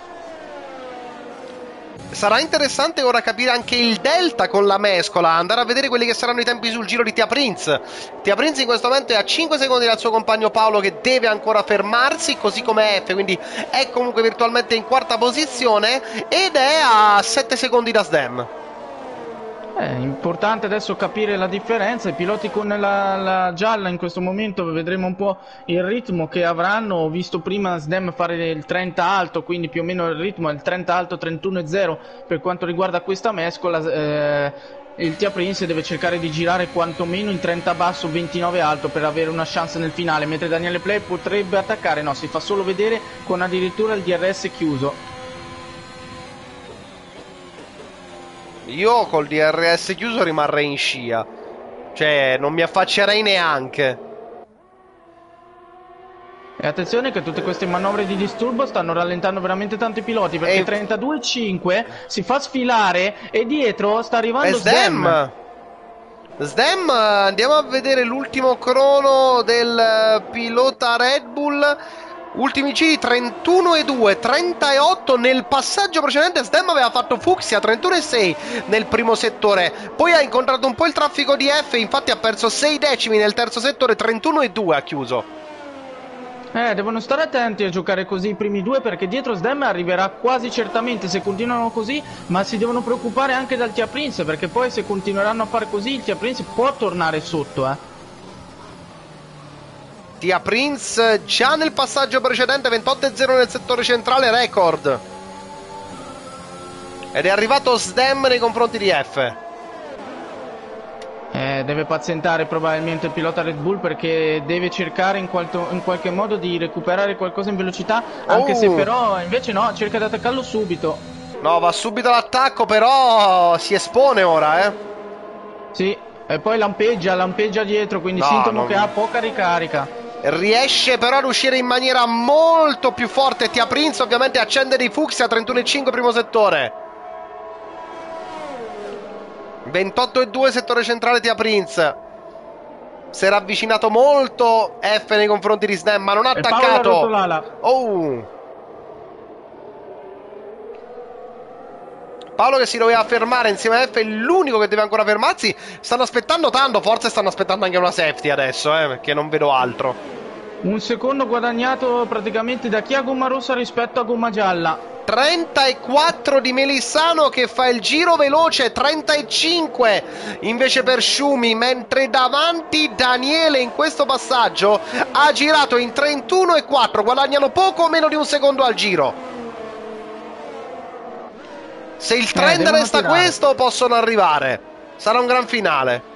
Sarà interessante ora capire anche il delta con la mescola, andare a vedere quelli che saranno i tempi sul giro di Tia Prince. Tia Prince in questo momento è a 5 secondi dal suo compagno Paolo, che deve ancora fermarsi, così come F, quindi è comunque virtualmente in quarta posizione, ed è a 7 secondi da Sdem. È importante adesso capire la differenza. I piloti con la gialla in questo momento vedremo un po' il ritmo che avranno. Ho visto prima Sdem fare il 30 alto, quindi più o meno il ritmo è il 30 alto 31,0 per quanto riguarda questa mescola. Il Tia Prince deve cercare di girare quantomeno in 30 basso 29 alto per avere una chance nel finale, mentre Daniele Play potrebbe attaccare. No, si fa solo vedere con addirittura il DRS chiuso. Io col DRS chiuso rimarrei in scia, cioè non mi affaccerei neanche. E attenzione che tutte queste manovre di disturbo stanno rallentando veramente tanti piloti, perché 32,5 si fa sfilare e dietro sta arrivando Sdem. Sdem, andiamo a vedere l'ultimo crono del pilota Red Bull. Ultimi giri 31,2, 38 nel passaggio precedente. Sdem aveva fatto fucsia 31,6 nel primo settore, poi ha incontrato un po' il traffico di F, infatti ha perso 6 decimi nel terzo settore, 31,2 ha chiuso. Devono stare attenti a giocare così i primi due, perché dietro Sdem arriverà quasi certamente se continuano così, ma si devono preoccupare anche dal Tia Prince, perché poi se continueranno a fare così il Tia Prince può tornare sotto, Tia Prince già nel passaggio precedente 28,0 nel settore centrale, record, ed è arrivato Sdem nei confronti di F. Deve pazientare probabilmente il pilota Red Bull, perché deve cercare in qualche modo di recuperare qualcosa in velocità, anche se però invece no, cerca di attaccarlo subito. No, va subito all'attacco, però si espone ora, Sì, e poi lampeggia dietro, quindi sintomo che ha poca ricarica. Riesce però ad uscire in maniera molto più forte Tia Prince, ovviamente accende dei fucsia, 31,5 primo settore, 28,2 settore centrale Tia Prince. Si era avvicinato molto F nei confronti di Sdem, ma non ha attaccato. Paolo che si doveva fermare insieme a F è l'unico che deve ancora fermarsi. Stanno aspettando tanto, forse stanno aspettando anche una safety adesso, perché non vedo altro. Un secondo guadagnato praticamente da chi ha gomma rossa rispetto a gomma gialla. 34 di Melissano che fa il giro veloce, 35 invece per Schumi, mentre davanti Daniele in questo passaggio ha girato in 31,4, guadagnano poco meno di un secondo al giro. Se il trend resta questo possono arrivare, sarà un gran finale.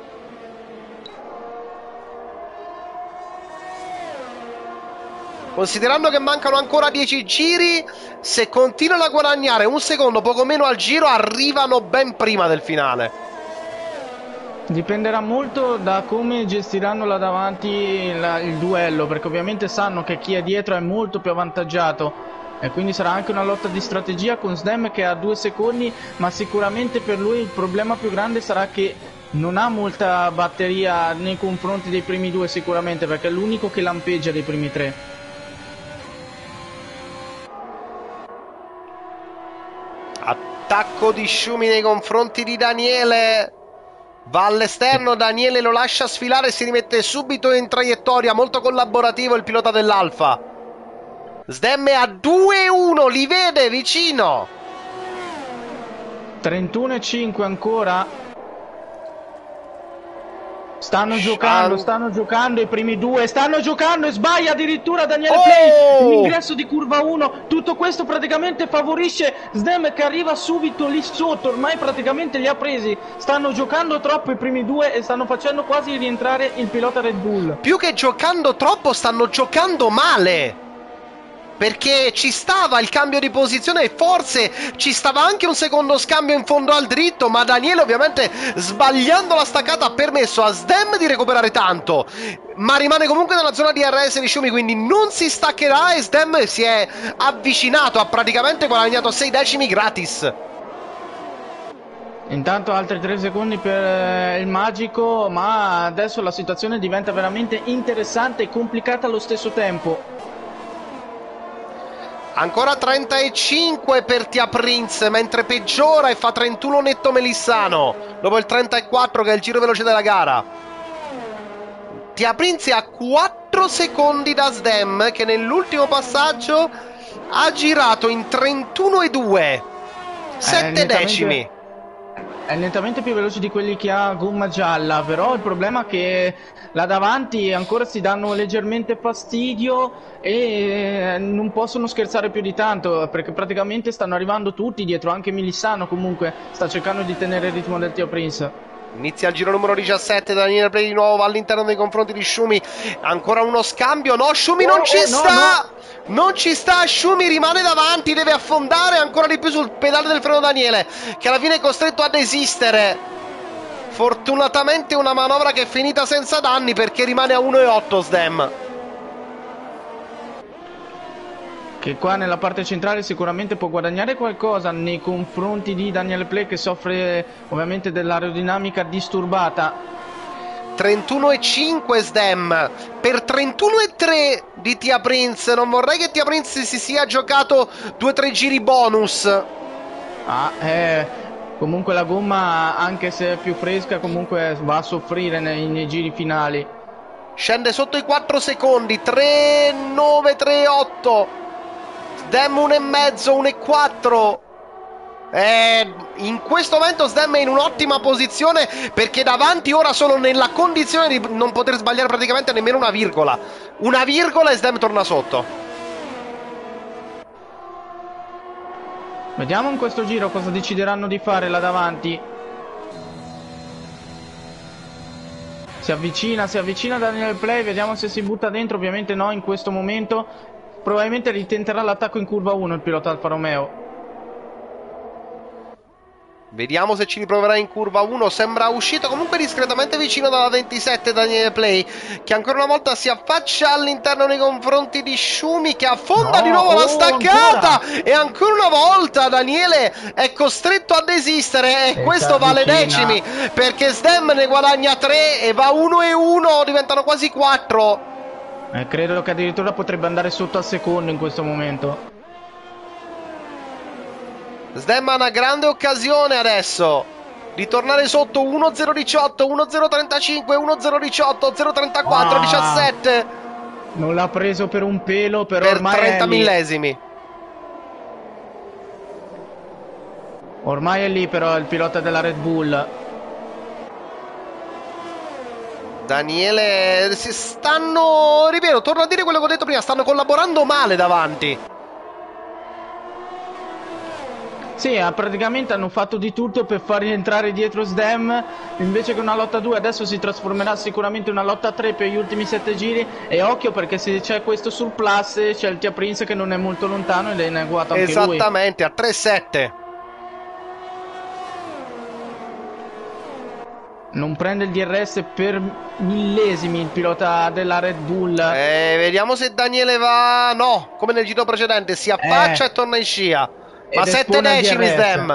Considerando che mancano ancora 10 giri, se continuano a guadagnare un secondo poco meno al giro arrivano ben prima del finale. Dipenderà molto da come gestiranno là davanti il duello, perché ovviamente sanno che chi è dietro è molto più avvantaggiato e quindi sarà anche una lotta di strategia con Sdem che ha 2 secondi, ma sicuramente per lui il problema più grande sarà che non ha molta batteria nei confronti dei primi 2 sicuramente, perché è l'unico che lampeggia dei primi 3. Attacco di Schumi nei confronti di Daniele, va all'esterno, Daniele lo lascia sfilare e si rimette subito in traiettoria, molto collaborativo il pilota dell'Alfa. Sdem è a 2-1, li vede vicino. 31,5 ancora. Stanno giocando i primi 2, stanno giocando e sbaglia addirittura Daniele Play, l'ingresso di curva 1, tutto questo praticamente favorisce Sdem che arriva subito lì sotto, ormai praticamente li ha presi, stanno giocando troppo i primi 2 e stanno facendo quasi rientrare il pilota Red Bull. Più che giocando troppo stanno giocando male, perché ci stava il cambio di posizione e forse ci stava anche un secondo scambio in fondo al dritto, ma Daniele ovviamente sbagliando la staccata ha permesso a Sdem di recuperare tanto, ma rimane comunque nella zona di RS di Schumi, quindi non si staccherà e Sdem si è avvicinato, ha praticamente guadagnato 6 decimi gratis. Intanto altri 3 secondi per il magico, ma adesso la situazione diventa veramente interessante e complicata allo stesso tempo. Ancora 35 per Tia Prince, mentre peggiora e fa 31 netto Melissano, dopo il 34 che è il giro veloce della gara. Tia Prince ha 4 secondi da Sdem, che nell'ultimo passaggio ha girato in 31,2, 7 decimi. È nettamente più veloce di quelli che ha gomma gialla, però il problema è che là davanti ancora si danno leggermente fastidio e non possono scherzare più di tanto, perché praticamente stanno arrivando tutti dietro, anche Melissano comunque sta cercando di tenere il ritmo del Tia Prince. Inizia il giro numero 17, Daniele Play di nuovo all'interno nei confronti di Schumi, ancora uno scambio, no, Schumi non ci sta! No. Non ci sta, Schumi rimane davanti, deve affondare ancora di più sul pedale del freno Daniele, che alla fine è costretto a desistere. Fortunatamente una manovra che è finita senza danni, perché rimane a 1,8 Sdem. Che qua nella parte centrale sicuramente può guadagnare qualcosa nei confronti di Daniele Play, che soffre ovviamente dell'aerodinamica disturbata. 31,5 Sdem per 31,3 di Tia Prince. Non vorrei che Tia Prince si sia giocato 2-3 giri bonus. Comunque la gomma, anche se è più fresca, comunque va a soffrire nei giri finali. Scende sotto i 4 secondi, 3,9, 3,8. Sdem 1,5, 1,4. In questo momento Sdem è in un'ottima posizione, perché davanti ora sono nella condizione di non poter sbagliare praticamente nemmeno una virgola. Una virgola e Sdem torna sotto. Vediamo in questo giro cosa decideranno di fare là davanti. Si avvicina Daniele Play, vediamo se si butta dentro. Ovviamente no in questo momento. Probabilmente ritenterà l'attacco in curva 1 il pilota Alfa Romeo. Vediamo se ci riproverà in curva 1. Sembra uscito comunque discretamente vicino dalla 27 Daniele Play, che ancora una volta si affaccia all'interno nei confronti di Schumi, che affonda di nuovo la staccata ancora. E ancora una volta Daniele è costretto a desistere e questo vale decimi, perché Sdem ne guadagna 3 e va 1,1, diventano quasi 4. Credo che addirittura potrebbe andare sotto al secondo in questo momento. Sdem ha una grande occasione adesso di tornare sotto 1.018, 1.035, 1.018, 0.34, 17. Non l'ha preso per un pelo, però per ormai 30 è lì. millesimi. Ormai è lì però il pilota della Red Bull. Daniele, si stanno, ripeto, torno a dire quello che ho detto prima, stanno collaborando male davanti. Sì, praticamente hanno fatto di tutto per far rientrare dietro Sdem, invece che una lotta 2 adesso si trasformerà sicuramente in una lotta 3 per gli ultimi 7 giri, e occhio perché se c'è questo surplus c'è il Tia Prince che non è molto lontano ed è in agguato anche lui. Esattamente, a 3-7. Non prende il DRS per millesimi il pilota della Red Bull. Vediamo se Daniele va, no, come nel giro precedente, si affaccia e torna in scia. Ma 7 decimi Sdem.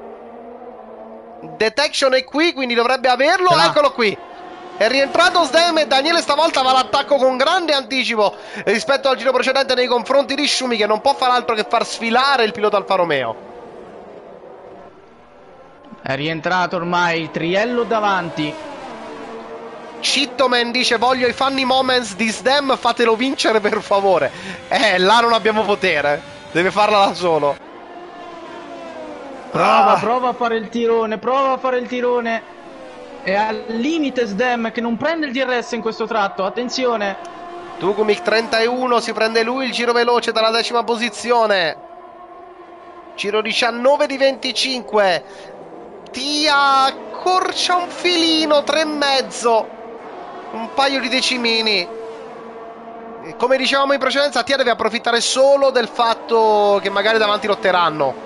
Detection è qui, quindi dovrebbe averlo. Eccolo qui. È rientrato Sdem e Daniele stavolta va all'attacco con grande anticipo rispetto al giro precedente nei confronti di Schumi, che non può far altro che far sfilare il pilota Alfa Romeo. È rientrato ormai, Triello davanti. Chittoman dice: voglio i funny moments di Sdem, fatelo vincere per favore. Là non abbiamo potere, deve farla da solo. Prova a fare il tirone, prova a fare il tirone. È al limite Sdem che non prende il DRS in questo tratto, attenzione. Tugumic 31, si prende lui il giro veloce dalla 10ª posizione. Giro 19 di 25. Tia accorcia un filino, 3,5. Un paio di decimini. Come dicevamo in precedenza, Tia deve approfittare solo del fatto che magari davanti lotteranno.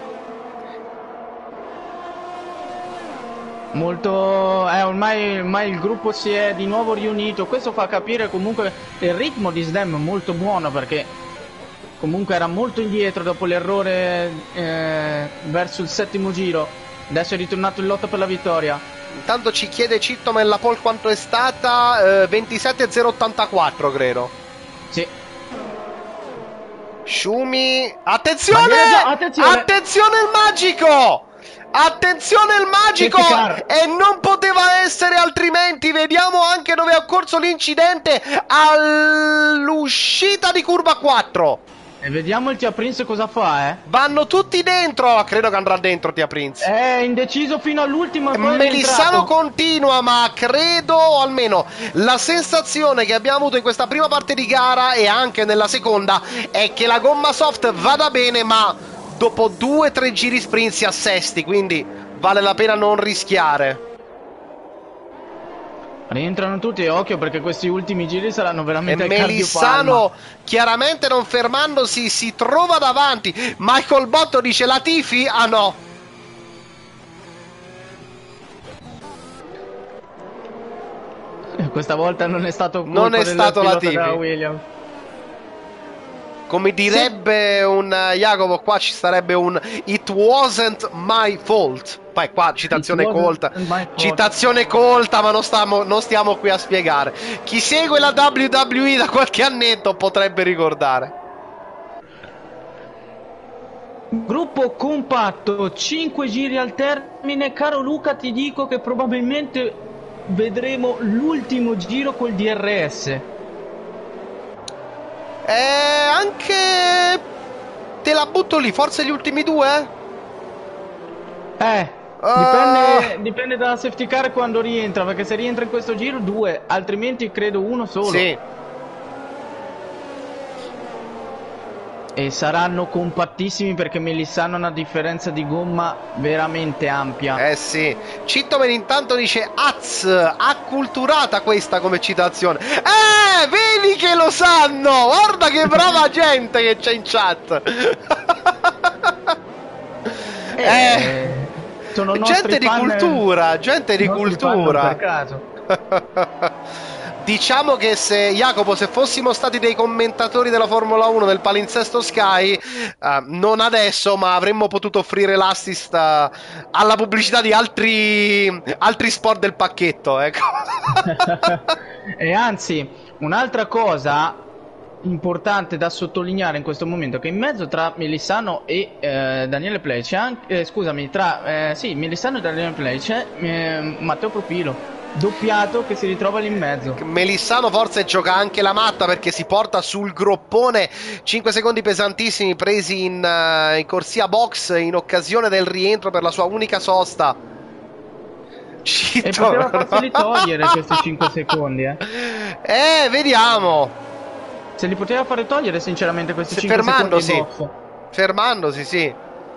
Ormai il gruppo si è di nuovo riunito. Questo fa capire comunque il ritmo di Sdem molto buono, perché comunque era molto indietro dopo l'errore verso il 7º giro. Adesso è ritornato in lotta per la vittoria. Intanto ci chiede Chittoman la pole quanto è stata, 27,084 credo. Sì. Schumi, attenzione! Attenzione! Attenzione il magico! Attenzione il magico! E non poteva essere altrimenti. Vediamo anche dove è occorso l'incidente, all'uscita di curva 4. E vediamo il Tia Prince cosa fa, Vanno tutti dentro. Credo che andrà dentro Tia Prince. È indeciso fino all'ultimo. Melissano continua, ma credo, o almeno la sensazione che abbiamo avuto in questa prima parte di gara e anche nella seconda, è che la gomma soft vada bene, ma dopo 2-3 giri sprint si assesti, quindi vale la pena non rischiare. Rientrano tutti, occhio perché questi ultimi giri saranno veramente e Melissano chiaramente non fermandosi si trova davanti. Michael Botto dice: Latifi? Ah no, questa volta non è stato colpa non è stato Latifi. Williams. Come direbbe un Jacopo, qua ci sarebbe un "it wasn't my fault". Poi qua citazione colta, ma non stiamo qui a spiegare. Chi segue la WWE da qualche annetto potrebbe ricordare. Gruppo compatto, 5 giri al termine. Caro Luca, ti dico che probabilmente vedremo l'ultimo giro col DRS. Anche te la butto lì, forse gli ultimi due? Dipende dalla safety car quando rientra, perché se rientra in questo giro 2, altrimenti credo uno solo. Sì. E saranno compattissimi perché Melissano ha una differenza di gomma veramente ampia. Sì. Chittoman intanto dice: acculturata questa come citazione. Vedi che lo sanno! Guarda che brava gente che c'è in chat. Sono gente di cultura, gente di cultura. Per caso. Diciamo che se fossimo stati dei commentatori della Formula 1 del palinsesto Sky, non adesso, ma avremmo potuto offrire l'assist alla pubblicità di altri sport del pacchetto, ecco. E anzi, un'altra cosa importante da sottolineare in questo momento è che in mezzo tra Melissano e Daniele Play c'è anche, Melissano e Daniele Play c'è Matteo Propilo. doppiato che si ritrova lì in mezzo. Melissano forse gioca anche la matta perché si porta sul groppone 5 secondi pesantissimi presi in corsia box in occasione del rientro per la sua unica sosta. E poteva farseli togliere questi 5 secondi, vediamo. Se li poteva fare togliere sinceramente questi 5 fermandosi, secondi. fermandosi, sì.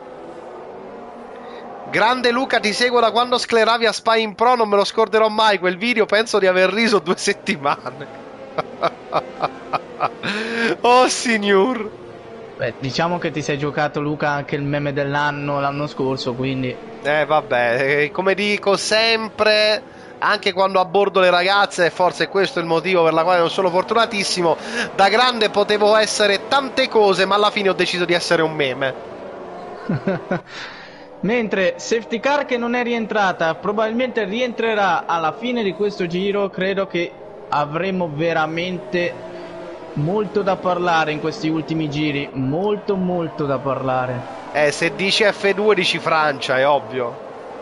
Grande Luca, ti seguo da quando scleravi a Spy in Pro, non me lo scorderò mai. Quel video penso di aver riso 2 settimane. Oh signor. Beh, diciamo che ti sei giocato, Luca, anche il meme dell'anno l'anno scorso, quindi... vabbè, come dico sempre, anche quando abbordo le ragazze, e forse questo è il motivo per la quale non sono fortunatissimo, da grande potevo essere tante cose, ma alla fine ho deciso di essere un meme. Mentre safety car che non è rientrata, probabilmente rientrerà alla fine di questo giro. Credo che avremo veramente molto da parlare in questi ultimi giri, molto da parlare. Se dici F2 dici Francia, è ovvio.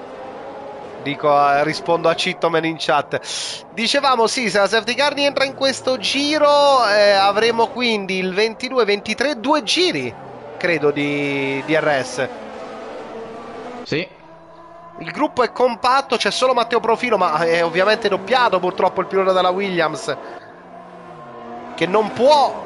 Dico, rispondo a Cittoman in chat. Dicevamo sì, se la safety car rientra in questo giro avremo quindi il 22-23 2 giri, credo, di DRS. Sì. Il gruppo è compatto, c'è solo Matteo Profilo, ma è ovviamente doppiato purtroppo il pilota della Williams, che non può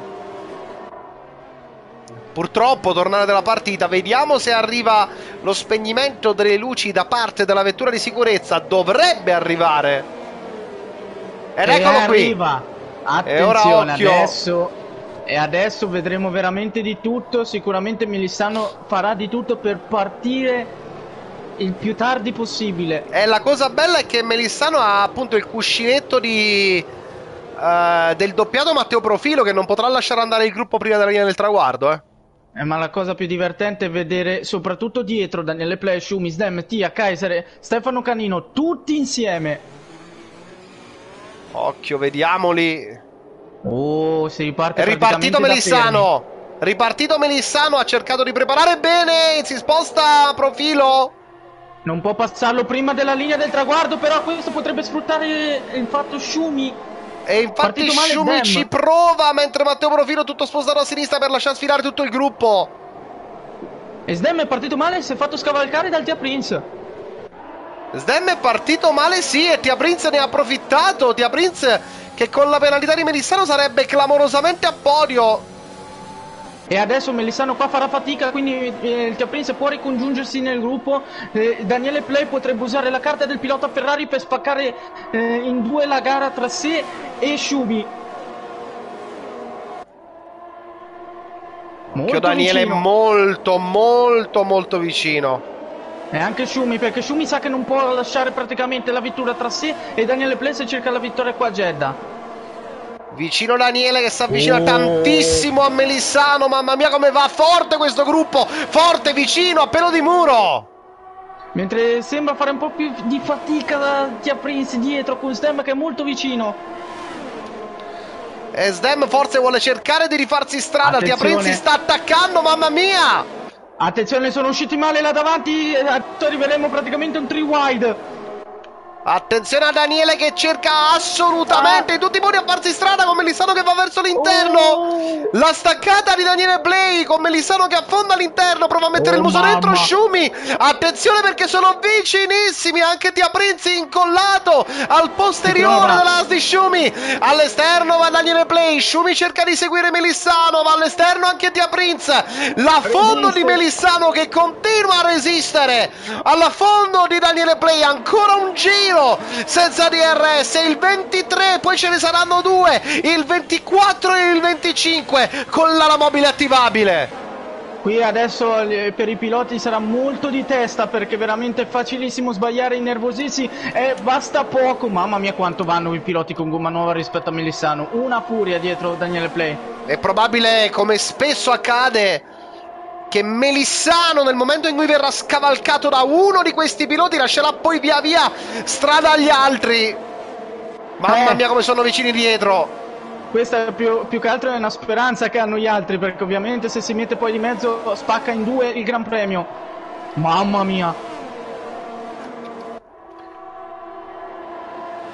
purtroppo tornare dalla partita. Vediamo se arriva lo spegnimento delle luci da parte della vettura di sicurezza. Dovrebbe arrivare. Ed eccolo arriva. qui. Attenzione, e ora occhio. Adesso vedremo veramente di tutto. Sicuramente Melissano farà di tutto per partire il più tardi possibile. E la cosa bella è che Melissano ha appunto il cuscinetto del doppiato Matteo Profilo, che non potrà lasciare andare il gruppo prima della linea del traguardo, ma la cosa più divertente è vedere soprattutto dietro Daniele Play, Schumi, Sdem, Tia, Kaiser, Stefano Canino, tutti insieme. Occhio, vediamoli. Oh, si riparte. È ripartito Melissano. Ripartito Melissano, ha cercato di preparare bene. Si sposta Profilo. Non può passarlo prima della linea del traguardo, però questo potrebbe sfruttare il fatto Schumi. E infatti Schumi ci prova, mentre Matteo Profilo tutto spostato a sinistra per lasciare sfilare tutto il gruppo. E Sdem è partito male e si è fatto scavalcare dal Tia Prince. Sdem è partito male, sì, e Tia Prince ne ha approfittato. Tia Prince che con la penalità di Melissano sarebbe clamorosamente a podio. E adesso Melissano qua farà fatica, quindi il Tia Prince può ricongiungersi nel gruppo. Daniele Play potrebbe usare la carta del pilota Ferrari per spaccare in due la gara tra sé e Schumi. Occhio, Daniele è molto vicino. E anche Schumi, perché Schumi sa che non può lasciare praticamente la vittoria tra sé e Daniele Play se cerca la vittoria qua a Jeddah. Vicino Daniele che si avvicina tantissimo a Melissano. Mamma mia come va forte questo gruppo. Forte, vicino, a pelo di muro. Mentre sembra fare un po' più di fatica da Tia Prince dietro, con Sdem che è molto vicino. E Sdem forse vuole cercare di rifarsi strada. Tia Prince sta attaccando, mamma mia. Attenzione, sono usciti male là davanti. Arriveremo praticamente un 3 wide. Attenzione a Daniele che cerca assolutamente in tutti i modi a farsi strada, con Melissano che va verso l'interno. La staccata di Daniele Play con Melissano che affonda all'interno, prova a mettere il muso dentro Schumi. Attenzione perché sono vicinissimi, anche Tia Prince incollato al posteriore dell'as di Schumi. All'esterno va Daniele Play, Schumi cerca di seguire Melissano, va all'esterno anche Tia Prince. L'affondo di Melissano che continua a resistere all'affondo di Daniele Play, ancora un giro senza DRS, il 23, poi ce ne saranno due, il 24 e il 25 con l'ala mobile attivabile. Qui adesso per i piloti sarà molto di testa, perché veramente è facilissimo sbagliare, innervosirsi e basta poco. Mamma mia quanto vanno i piloti con gomma nuova rispetto a Melissano, una furia dietro Daniele Play. È probabile, come spesso accade, che Melissano nel momento in cui verrà scavalcato da uno di questi piloti lascerà poi via via strada agli altri. Mamma mia come sono vicini dietro. Questa più che altro è una speranza che hanno gli altri, perché ovviamente se si mette poi di mezzo spacca in due il Gran Premio. Mamma mia.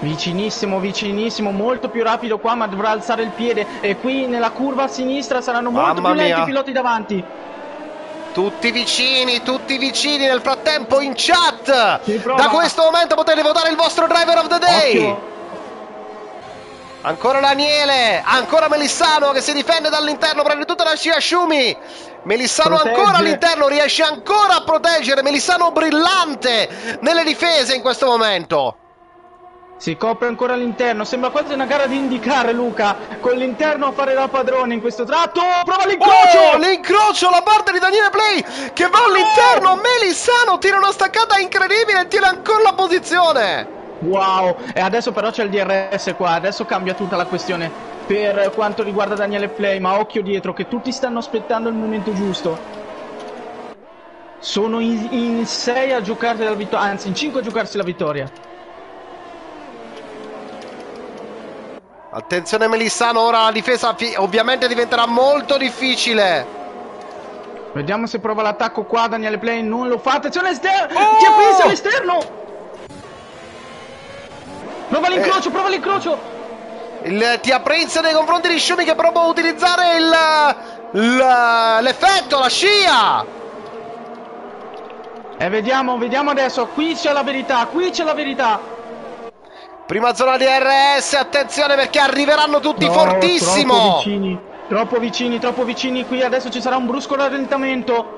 Vicinissimo, vicinissimo, molto più rapido qua, ma dovrà alzare il piede. E qui nella curva a sinistra saranno molto più lenti i piloti davanti. Tutti vicini, nel frattempo in chat. Da questo momento potete votare il vostro driver of the day. Occhio. Ancora Daniele, ancora Melissano che si difende dall'interno, prende tutta la scia Schumi. Melissano ancora all'interno, riesce ancora a proteggere. Melissano brillante nelle difese in questo momento. Si copre ancora all'interno, sembra quasi una gara di indicare Luca, con l'interno a fare da padrone in questo tratto. Prova l'incrocio! Oh, l'incrocio, la parte di Daniele Play che va all'interno. Melissano tira una staccata incredibile e tira ancora la posizione. Wow, e adesso però c'è il DRS qua, adesso cambia tutta la questione per quanto riguarda Daniele Play, ma occhio dietro che tutti stanno aspettando il momento giusto. Sono in 6 a giocarsi la vittoria, anzi in 5 a giocarsi la vittoria. Attenzione Melissano, ora la difesa ovviamente diventerà molto difficile. Vediamo se prova l'attacco qua, Daniele Play non lo fa, attenzione esterno, ti ha preso all'esterno. Prova l'incrocio, prova l'incrocio. Il Tia Prince nei confronti di Schumi che prova a utilizzare l'effetto, la scia. E vediamo adesso, qui c'è la verità, Prima zona di RS, attenzione perché arriveranno tutti fortissimo. Troppo vicini qui, adesso ci sarà un brusco rallentamento.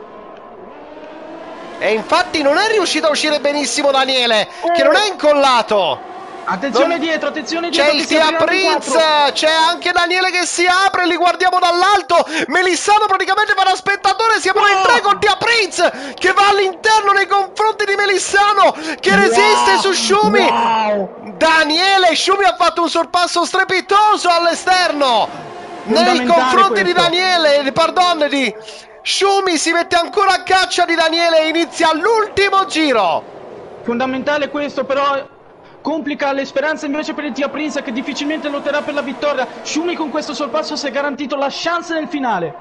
E infatti non è riuscito a uscire benissimo Daniele, che non è incollato. Attenzione dietro, c'è il Tia Prince, c'è anche Daniele che si apre, li guardiamo dall'alto. Melissano praticamente fa da spettatore, si apre in tre con Tia Prince che va all'interno nei confronti di Melissano che resiste su Schumi. Daniele Schumi ha fatto un sorpasso strepitoso all'esterno nei confronti di Daniele, pardon, di Schumi. Si mette ancora a caccia di Daniele e inizia l'ultimo giro. Fondamentale questo, però complica le speranze invece per il Tia Prince che difficilmente lotterà per la vittoria. Schumi con questo sorpasso si è garantito la chance nel finale.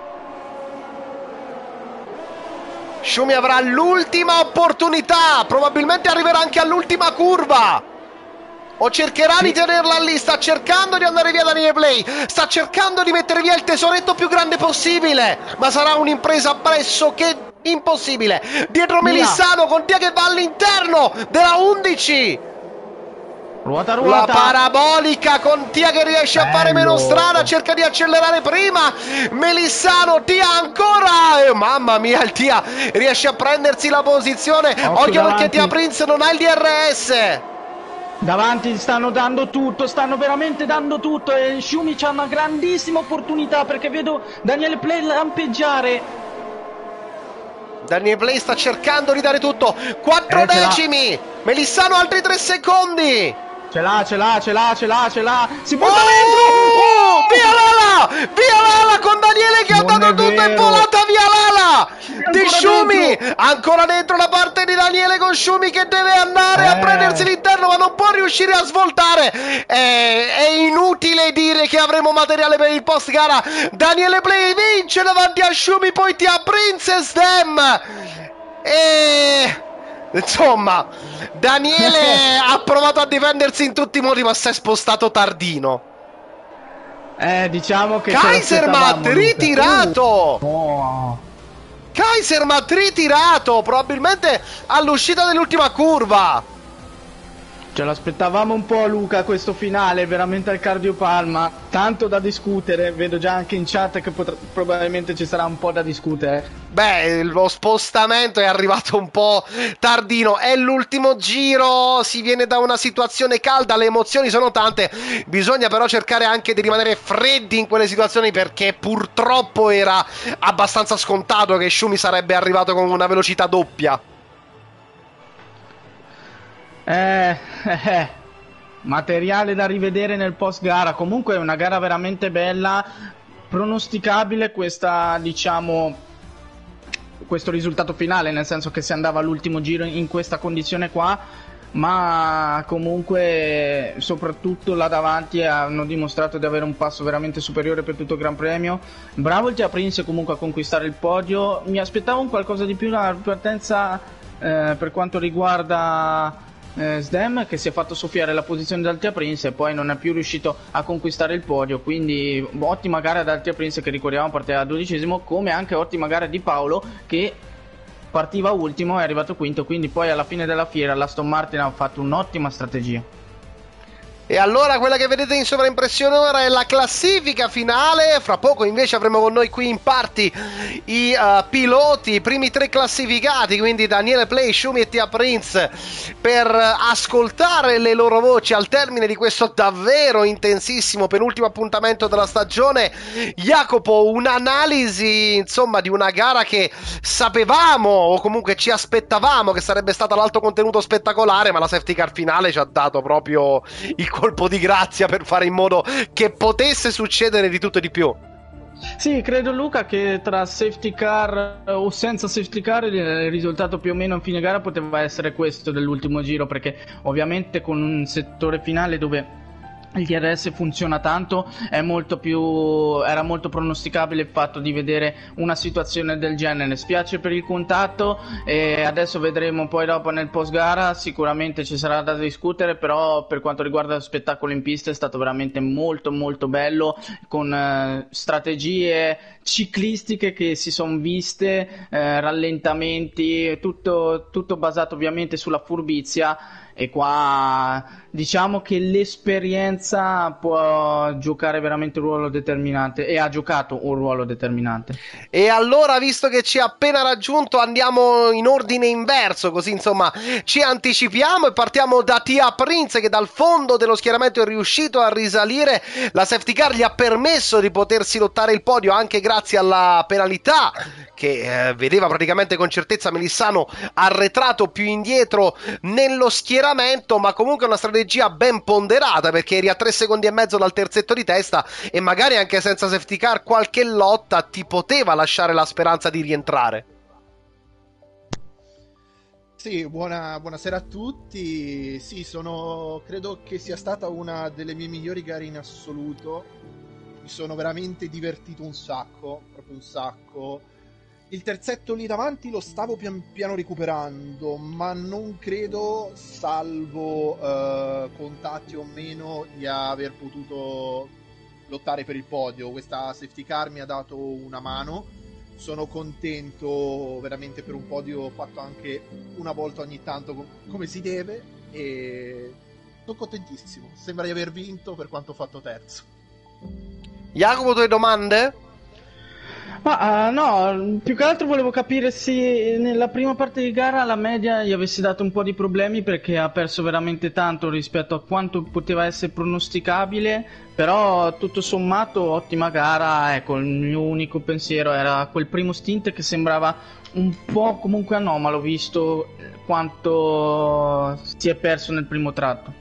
Schumi avrà l'ultima opportunità, probabilmente arriverà anche all'ultima curva. O cercherà di tenerla lì, sta cercando di andare via Daniele Play, sta cercando di mettere via il tesoretto più grande possibile, ma sarà un'impresa pressoché impossibile. Dietro Melissano con Tia che va all'interno della 11. Ruota. La parabolica con Tia che riesce a fare meno strada, cerca di accelerare prima. Melissano, Tia ancora. Mamma mia, il Tia riesce a prendersi la posizione. Occhio perché Tia Prince non ha il DRS. Davanti stanno dando tutto, stanno veramente dando tutto. E Schumi c'ha una grandissima opportunità perché vedo Daniele Play lampeggiare. Daniele Play sta cercando di dare tutto. 4 decimi. Melissano altri 3 secondi. Ce l'ha. Si butta dentro. Via Lala con Daniele che ha dato tutto e volata via Lala di Schumi. Ancora dentro la parte di Daniele con Schumi che deve andare a prendersi l'interno ma non può riuscire a svoltare. È inutile dire che avremo materiale per il post gara. Daniele Play vince davanti a Schumi, poi Tia Princess Dem. Insomma, Daniele ha provato a difendersi in tutti i modi, ma si è spostato tardino. Diciamo che Kaisermat ritirato. Kaisermat ritirato, probabilmente all'uscita dell'ultima curva. Ce l'aspettavamo un po', Luca, questo finale veramente al cardiopalma. Tanto da discutere, vedo già anche in chat che probabilmente ci sarà un po' da discutere. Beh, lo spostamento è arrivato un po' tardino, è l'ultimo giro, si viene da una situazione calda, le emozioni sono tante, bisogna però cercare anche di rimanere freddi in quelle situazioni perché purtroppo era abbastanza scontato che Schumi sarebbe arrivato con una velocità doppia. Materiale da rivedere nel post gara. Comunque è una gara veramente bella, pronosticabile questa, diciamo, questo risultato finale, nel senso che si andava all'ultimo giro in questa condizione qua, ma comunque soprattutto là davanti hanno dimostrato di avere un passo veramente superiore per tutto il Gran Premio. Bravo il Tia Prince comunque a conquistare il podio. Mi aspettavo un qualcosa di più, una partenza per quanto riguarda Sdem, che si è fatto soffiare la posizione di Altia Prince e poi non è più riuscito a conquistare il podio, quindi ottima gara da Altia Prince, che ricordiamo partiva al 12°, come anche ottima gara di Paolo che partiva ultimo e è arrivato quinto, quindi poi alla fine della fiera l'Aston Martin ha fatto un'ottima strategia. E allora quella che vedete in sovraimpressione ora è la classifica finale. Fra poco invece avremo con noi qui in party i piloti, i primi 3 classificati, quindi Daniele Play, Schumi e Tia Prince, per ascoltare le loro voci al termine di questo davvero intensissimo penultimo appuntamento della stagione. Jacopo, un'analisi insomma di una gara che sapevamo o comunque ci aspettavamo che sarebbe stata l'alto contenuto spettacolare, ma la safety car finale ci ha dato proprio il colpo di grazia per fare in modo che potesse succedere di tutto e di più. Sì, credo Luca che tra safety car o senza safety car il risultato più o meno in fine gara poteva essere questo dell'ultimo giro, perché ovviamente con un settore finale dove il DRS funziona tanto era molto pronosticabile il fatto di vedere una situazione del genere. Spiace per il contatto e adesso vedremo poi dopo nel post gara, sicuramente ci sarà da discutere, però per quanto riguarda lo spettacolo in pista è stato veramente molto molto bello, con strategie ciclistiche che si sono viste, rallentamenti, tutto basato ovviamente sulla furbizia. E qua diciamo che l'esperienza può giocare veramente un ruolo determinante e ha giocato un ruolo determinante. E allora, visto che ci ha appena raggiunto, andiamo in ordine inverso, così insomma ci anticipiamo e partiamo da Tia Prince, che dal fondo dello schieramento è riuscito a risalire. La safety car gli ha permesso di potersi lottare il podio anche grazie alla penalità che vedeva praticamente con certezza Melissano arretrato più indietro nello schieramento, ma comunque una strategia ben ponderata, perché eri a 3 secondi e mezzo dal terzetto di testa e magari anche senza safety car qualche lotta ti poteva lasciare la speranza di rientrare. Sì, buonasera a tutti. Sì, credo che sia stata una delle mie migliori gare in assoluto. Mi sono veramente divertito un sacco, proprio un sacco. Il terzetto lì davanti lo stavo pian piano recuperando, ma non credo, salvo contatti o meno, di aver potuto lottare per il podio. Questa safety car mi ha dato una mano. Sono contento veramente per un podio fatto anche una volta ogni tanto come si deve, e sono contentissimo. Sembra di aver vinto per quanto ho fatto terzo. Jacopo, tue domande? Ma no, più che altro volevo capire se nella prima parte di gara la media gli avesse dato un po' di problemi, perché ha perso veramente tanto rispetto a quanto poteva essere pronosticabile, però tutto sommato ottima gara. Ecco, il mio unico pensiero era quel primo stint che sembrava un po' comunque anomalo, visto quanto si è perso nel primo tratto.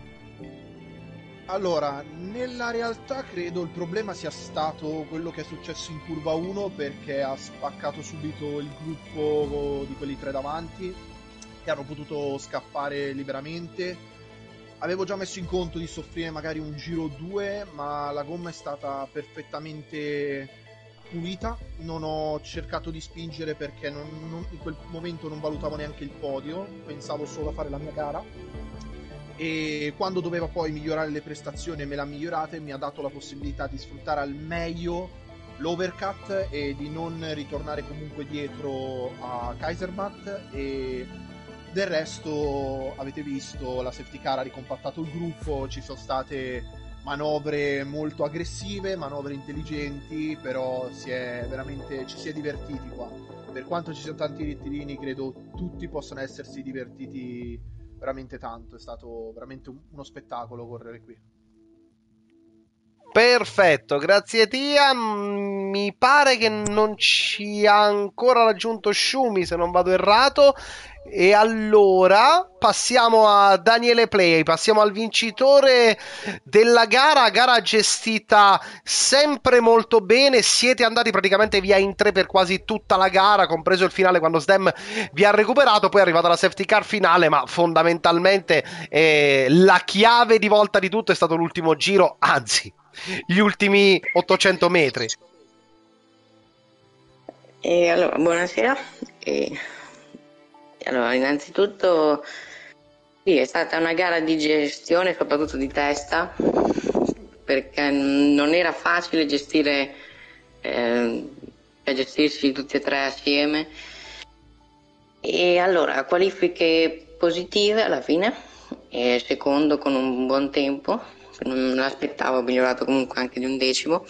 Allora, nella realtà credo il problema sia stato quello che è successo in curva 1, perché ha spaccato subito il gruppo di quelli 3 davanti che hanno potuto scappare liberamente. Avevo già messo in conto di soffrire magari un giro 2, ma la gomma è stata perfettamente pulita. Non ho cercato di spingere perché in quel momento non valutavo neanche il podio, pensavo solo a fare la mia gara. E quando doveva poi migliorare le prestazioni me l'ha migliorata e mi ha dato la possibilità di sfruttare al meglio l'overcut e di non ritornare comunque dietro a Kaisermat. E del resto avete visto, la safety car ha ricompattato il gruppo, ci sono state manovre molto aggressive, manovre intelligenti, però ci si è divertiti qua. Per quanto ci siano tanti rettilinei, credo tutti possano essersi divertiti veramente tanto. È stato veramente uno spettacolo correre qui. Perfetto, grazie Tia. Mi pare che non ci ha ancora raggiunto Schumi, se non vado errato. E allora passiamo a Daniele Play, passiamo al vincitore della gara gestita sempre molto bene. Siete andati praticamente via in 3 per quasi tutta la gara, compreso il finale quando Sdem vi ha recuperato. Poi è arrivata la safety car finale, ma fondamentalmente la chiave di volta di tutto è stato l'ultimo giro, anzi gli ultimi 800 metri. Allora, buonasera. Allora, innanzitutto Sì, è stata una gara di gestione, soprattutto di testa, perché non era facile gestirsi tutti e tre assieme. E allora, qualifiche positive alla fine, e secondo con un buon tempo, non me l'aspettavo, ho migliorato comunque anche di un decimo.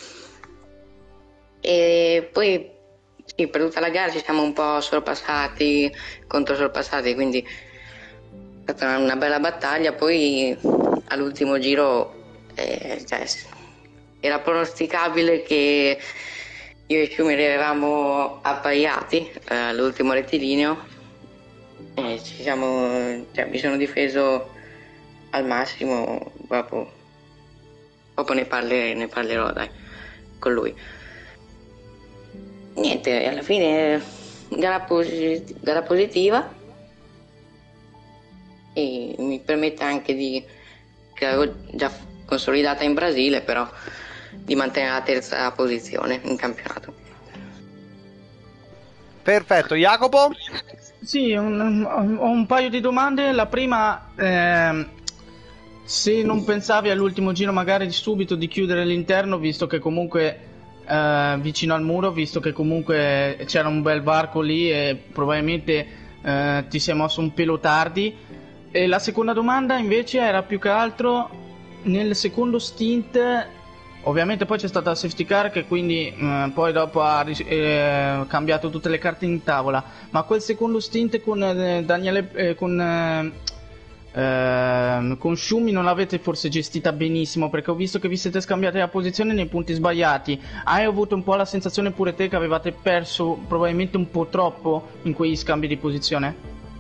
E poi sì, per tutta la gara ci siamo un po' controsorpassati, quindi è stata una bella battaglia. Poi all'ultimo giro era pronosticabile che io e Schumacher eravamo appaiati all'ultimo rettilineo. Mi sono difeso al massimo, proprio ne parlerò dai, con lui. Niente, alla fine gara positiva, e mi permette anche che l'avevo già consolidata in Brasile, però di mantenere la terza posizione in campionato. Perfetto, Jacopo? Sì, ho un paio di domande. La prima, se non pensavi all'ultimo giro magari subito di chiudere l'interno, visto che comunque vicino al muro, visto che comunque c'era un bel varco lì e probabilmente ti sei mosso un pelo tardi. E la seconda domanda invece era più che altro nel secondo stint. Ovviamente poi c'è stata la safety car che quindi poi dopo ha cambiato tutte le carte in tavola, ma quel secondo stint con Daniele con Schumi non l'avete forse gestita benissimo, perché ho visto che vi siete scambiati la posizione nei punti sbagliati. Hai avuto un po' la sensazione pure te che avevate perso probabilmente un po' troppo in quegli scambi di posizione?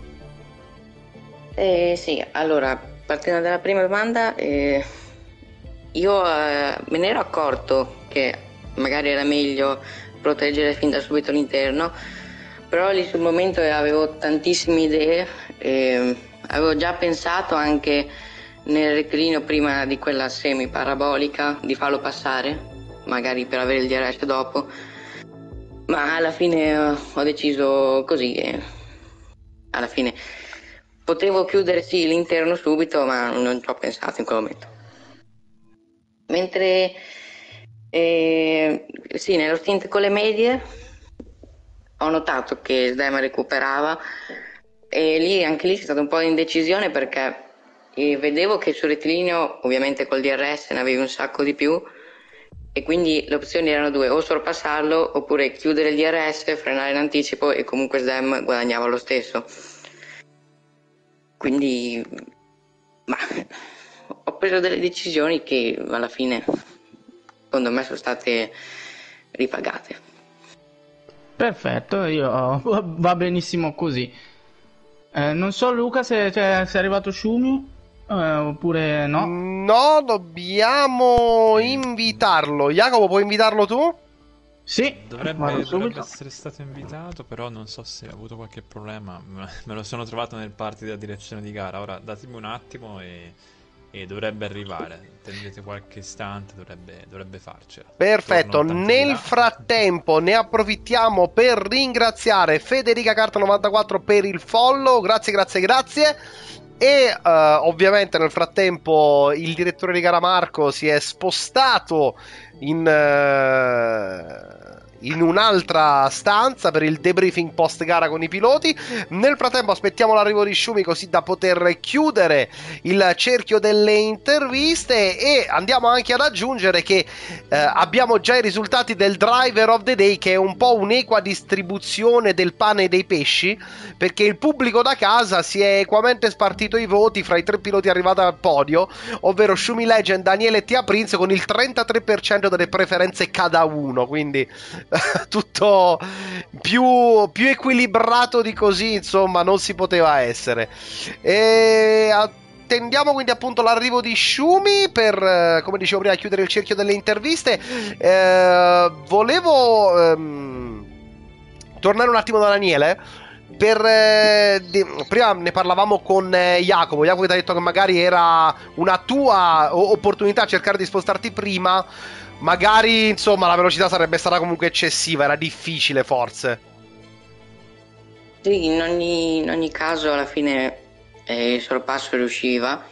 Sì, allora, partendo dalla prima domanda, io me ne ero accorto che magari era meglio proteggere fin da subito l'interno, però lì sul momento avevo tantissime idee, avevo già pensato anche nel rettilineo prima di quella semi parabolica di farlo passare, magari per avere il DRS dopo, ma alla fine ho deciso così e alla fine potevo chiudere sì l'interno subito, ma non ci ho pensato in quel momento. Mentre sì, nello stint con le medie ho notato che Sdema recuperava, e anche lì c'è stata un po' di indecisione, perché vedevo che sul rettilineo ovviamente col DRS ne avevi un sacco di più, e quindi le opzioni erano due: o sorpassarlo oppure chiudere il DRS, frenare in anticipo, e comunque Sdem guadagnava lo stesso. Quindi ho preso delle decisioni che alla fine secondo me sono state ripagate. Perfetto, va benissimo così. Non so Luca se è arrivato Schumi oppure no? No, dobbiamo invitarlo. Jacopo, puoi invitarlo tu? Sì, dovrebbe essere stato invitato, però non so se ha avuto qualche problema. Me lo sono trovato nel party della direzione di gara. Ora datemi un attimo e dovrebbe arrivare. Attendete qualche istante, dovrebbe farcela. Perfetto, nel frattempo ne approfittiamo per ringraziare Federica Carta 94 per il follow. Grazie. E ovviamente nel frattempo il direttore di gara Marco si è spostato in un'altra stanza per il debriefing post gara con i piloti. Nel frattempo aspettiamo l'arrivo di Schumi così da poter chiudere il cerchio delle interviste, e andiamo anche ad aggiungere che abbiamo già i risultati del Driver of the Day, che è un po' un'equa distribuzione del pane e dei pesci, perché il pubblico da casa si è equamente spartito i voti fra i tre piloti arrivati al podio, ovvero Schumi Legend, Daniele e Tia Prince, con il 33% delle preferenze cada uno, quindi tutto più equilibrato di così, insomma, non si poteva essere. E attendiamo quindi appunto l'arrivo di Schumi per, come dicevo prima, chiudere il cerchio delle interviste. Volevo tornare un attimo da Daniele. Prima ne parlavamo con Jacopo che ti ha detto che magari era una tua opportunità cercare di spostarti prima. Magari, insomma, la velocità sarebbe stata comunque eccessiva, era difficile forse. Sì, in ogni caso alla fine e il sorpasso riusciva,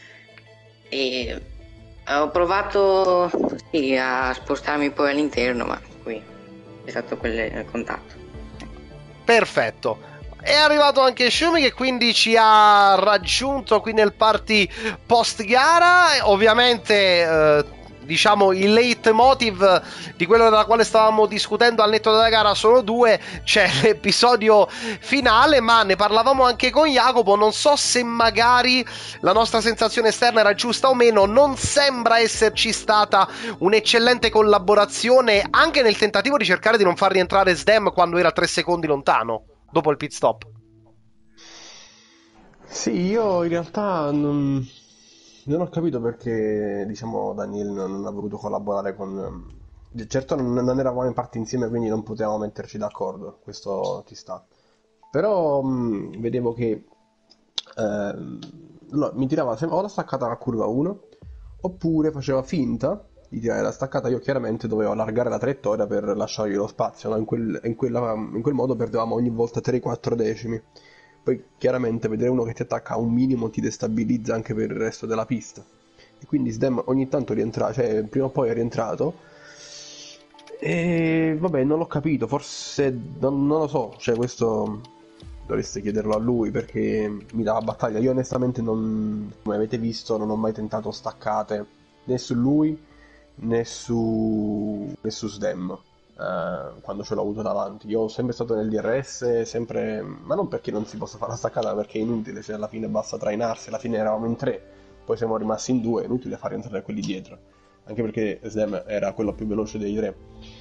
e ho provato sì, a spostarmi poi all'interno, ma qui è stato quel contatto. Perfetto. È arrivato anche Shumi, che quindi ci ha raggiunto qui nel party post gara. Ovviamente diciamo il leitmotiv di quello della quale stavamo discutendo al netto della gara sono due: c'è l'episodio finale, ma ne parlavamo anche con Jacopo, non so se magari la nostra sensazione esterna era giusta o meno, non sembra esserci stata un'eccellente collaborazione anche nel tentativo di cercare di non far rientrare Sdem quando era 3 secondi lontano dopo il pit stop. Sì, io in realtà non ho capito perché, diciamo, Daniel non ha voluto collaborare con... Certo non eravamo in parte insieme, quindi non potevamo metterci d'accordo, questo ci sta. Però vedevo che mi tirava o la staccata alla curva 1, oppure faceva finta di tirare la staccata. Io chiaramente dovevo allargare la traiettoria per lasciargli lo spazio, no? In quel modo perdevamo ogni volta 3-4 decimi. Poi chiaramente vedere uno che ti attacca a un minimo ti destabilizza anche per il resto della pista. E quindi Sdem ogni tanto rientra, cioè prima o poi è rientrato. E vabbè, non l'ho capito, forse non lo so, cioè questo dovreste chiederlo a lui perché mi dava battaglia. Io onestamente non, come avete visto, non ho mai tentato staccate né su lui né su Sdem. Quando ce l'ho avuto davanti, io ho sempre stato nel DRS, sempre, ma non perché non si possa fare la staccata, perché è inutile, cioè alla fine basta trainarsi. Alla fine eravamo in 3, poi siamo rimasti in 2, è inutile far rientrare quelli dietro, anche perché Sdem era quello più veloce dei 3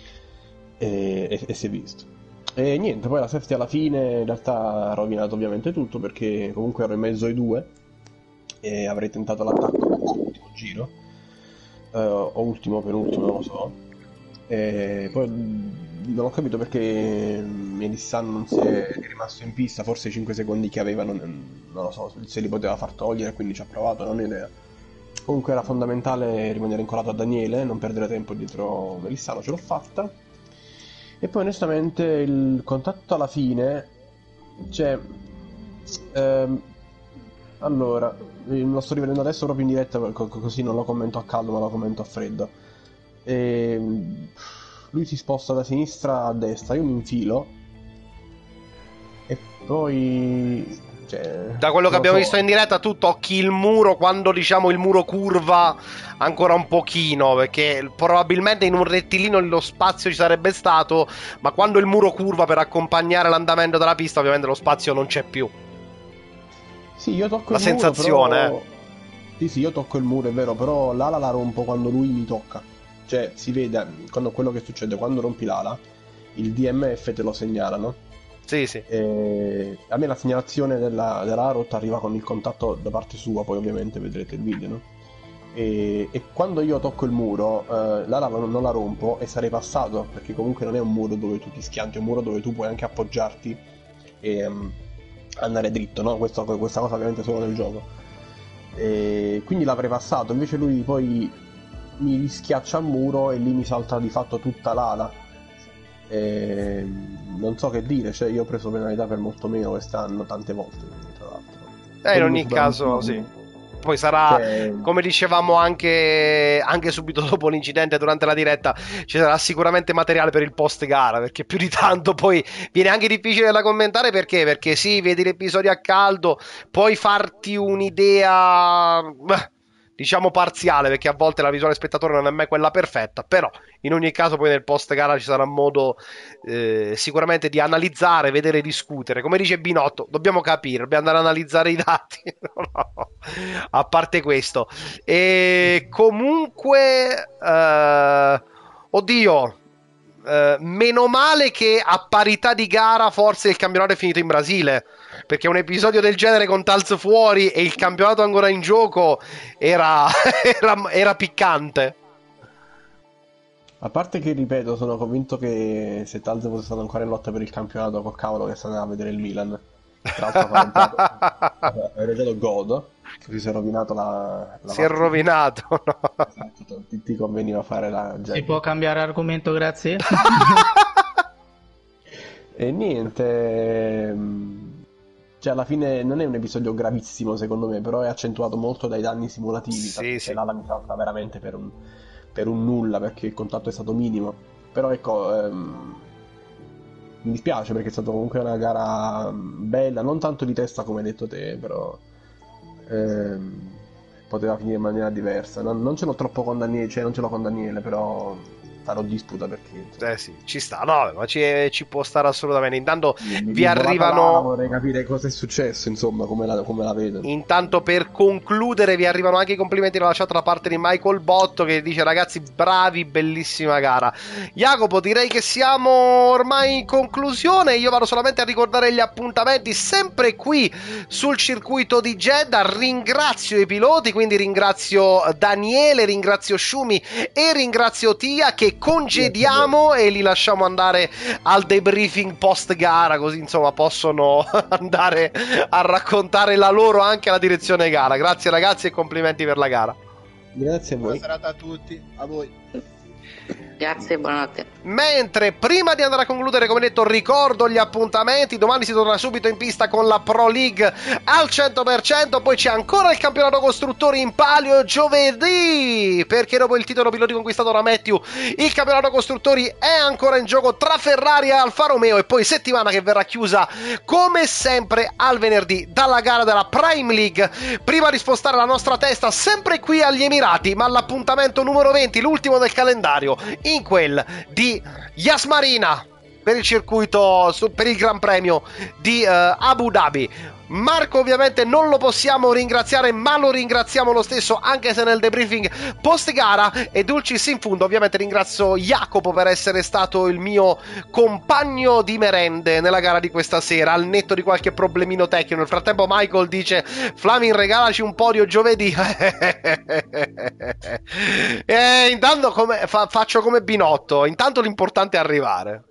e si è visto. E niente, poi la safety alla fine in realtà ha rovinato ovviamente tutto, perché comunque ero in mezzo ai 2 e avrei tentato l'attacco nell'ultimo giro, o ultimo, penultimo, non lo so. E poi non ho capito perché Melissan non si è rimasto in pista, forse i 5 secondi che aveva non lo so, se li poteva far togliere, quindi ci ha provato, non ho idea. Comunque era fondamentale rimanere incollato a Daniele, non perdere tempo dietro Melissano, ce l'ho fatta. E poi onestamente il contatto alla fine, cioè allora lo sto rivedendo adesso proprio in diretta, così non lo commento a caldo ma lo commento a freddo. Lui si sposta da sinistra a destra, io mi infilo e poi, cioè, da quello che abbiamo visto in diretta, tu tocchi il muro quando, diciamo, il muro curva ancora un pochino, perché probabilmente in un rettilineo lo spazio ci sarebbe stato, ma quando il muro curva per accompagnare l'andamento della pista ovviamente lo spazio non c'è più. Sì, io tocco la il sensazione muro, però... Sì, io tocco il muro, è vero, però l'ala la rompo quando lui mi tocca. Cioè, si vede quando quello che succede quando rompi l'ala, il DMF te lo segnalano. Sì, sì. A me la segnalazione della rotta arriva con il contatto da parte sua, poi ovviamente vedrete il video, no? E quando io tocco il muro, l'ala non la rompo e sarei passato, perché comunque non è un muro dove tu ti schianti, è un muro dove tu puoi anche appoggiarti e andare dritto, no? Questa cosa ovviamente solo nel gioco. E quindi l'avrei passato, invece lui poi mi rischiaccia al muro e lì mi salta di fatto tutta l'ala. Non so che dire, cioè io ho preso penalità per molto meno quest'anno tante volte, tra l'altro. In ogni caso sì, poi sarà, come dicevamo anche subito dopo l'incidente durante la diretta, ci sarà sicuramente materiale per il post gara, perché più di tanto poi viene anche difficile da commentare, perché sì, vedi l'episodio a caldo, puoi farti un'idea diciamo parziale, perché a volte la visuale spettatore non è mai quella perfetta, però in ogni caso poi nel post gara ci sarà modo sicuramente di analizzare, vedere, discutere. Come dice Binotto, dobbiamo capire, dobbiamo andare a analizzare i dati. No. A parte questo, e comunque oddio, meno male che a parità di gara forse il campionato è finito in Brasile, perché un episodio del genere con Tals fuori e il campionato ancora in gioco era piccante. A parte che, ripeto, sono convinto che se Tals fosse stato ancora in lotta per il campionato, col cavolo che sta andando a vedere il Milan. Tra l'altro avrebbe dato God, così si è rovinato la si è rovinato, no? Esatto, ti conveniva fare la si può cambiare argomento, grazie. E niente, Cioè, alla fine non è un episodio gravissimo, secondo me, però è accentuato molto dai danni simulativi. Sì, sì. L'ala mi salta veramente per un nulla, perché il contatto è stato minimo. Però ecco, mi dispiace perché è stata comunque una gara bella, non tanto di testa come hai detto te, però poteva finire in maniera diversa. Non ce l'ho troppo con Daniele, cioè non ce l'ho con Daniele, però farò disputa perché... Sì, ci sta, no, ma ci può stare assolutamente. Intanto vi Lara, arrivano... vorrei capire cosa è successo, insomma, come la vedo. Intanto, per concludere, vi arrivano anche i complimenti dalla chat da parte di Michael Botto, che dice: ragazzi, bravi, bellissima gara. Jacopo, direi che siamo ormai in conclusione. Io vado solamente a ricordare gli appuntamenti sempre qui sul circuito di Jeddah. Ringrazio i piloti, quindi ringrazio Daniele, ringrazio Shumi e ringrazio Tia, che congediamo e li lasciamo andare al debriefing post gara, così insomma possono andare a raccontare la loro anche alla direzione gara. Grazie ragazzi e complimenti per la gara. Grazie a voi. Buona serata a tutti, a voi. Grazie, buonanotte. Mentre prima di andare a concludere, come detto, ricordo gli appuntamenti. Domani si torna subito in pista con la Pro League al 100%. Poi c'è ancora il campionato costruttori in palio giovedì, perché dopo il titolo piloti conquistato da Matthew, il campionato costruttori è ancora in gioco tra Ferrari e Alfa Romeo. E poi settimana che verrà chiusa come sempre al venerdì dalla gara della Prime League, prima di spostare la nostra testa sempre qui agli Emirati, ma all'appuntamento numero 20, l'ultimo del calendario, in quel di Yas Marina, per il circuito, per il Gran Premio di Abu Dhabi. Marco ovviamente non lo possiamo ringraziare, ma lo ringraziamo lo stesso, anche se nel debriefing post gara. E dulcis in fundo ovviamente ringrazio Jacopo per essere stato il mio compagno di merende nella gara di questa sera, al netto di qualche problemino tecnico. Nel frattempo Michael dice: Flamin, regalaci un podio giovedì. E intanto faccio come Binotto, intanto l'importante è arrivare.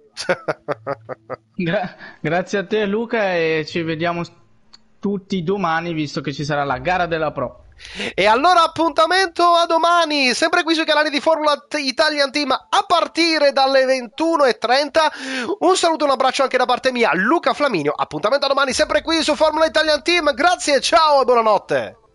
Grazie a te Luca, e ci vediamo tutti domani, visto che ci sarà la gara della Pro. E allora appuntamento a domani, sempre qui sui canali di Formula Italian Team a partire dalle 21:30. Un saluto e un abbraccio anche da parte mia, Luca Flaminio. Appuntamento a domani sempre qui su Formula Italian Team. Grazie, ciao e buonanotte.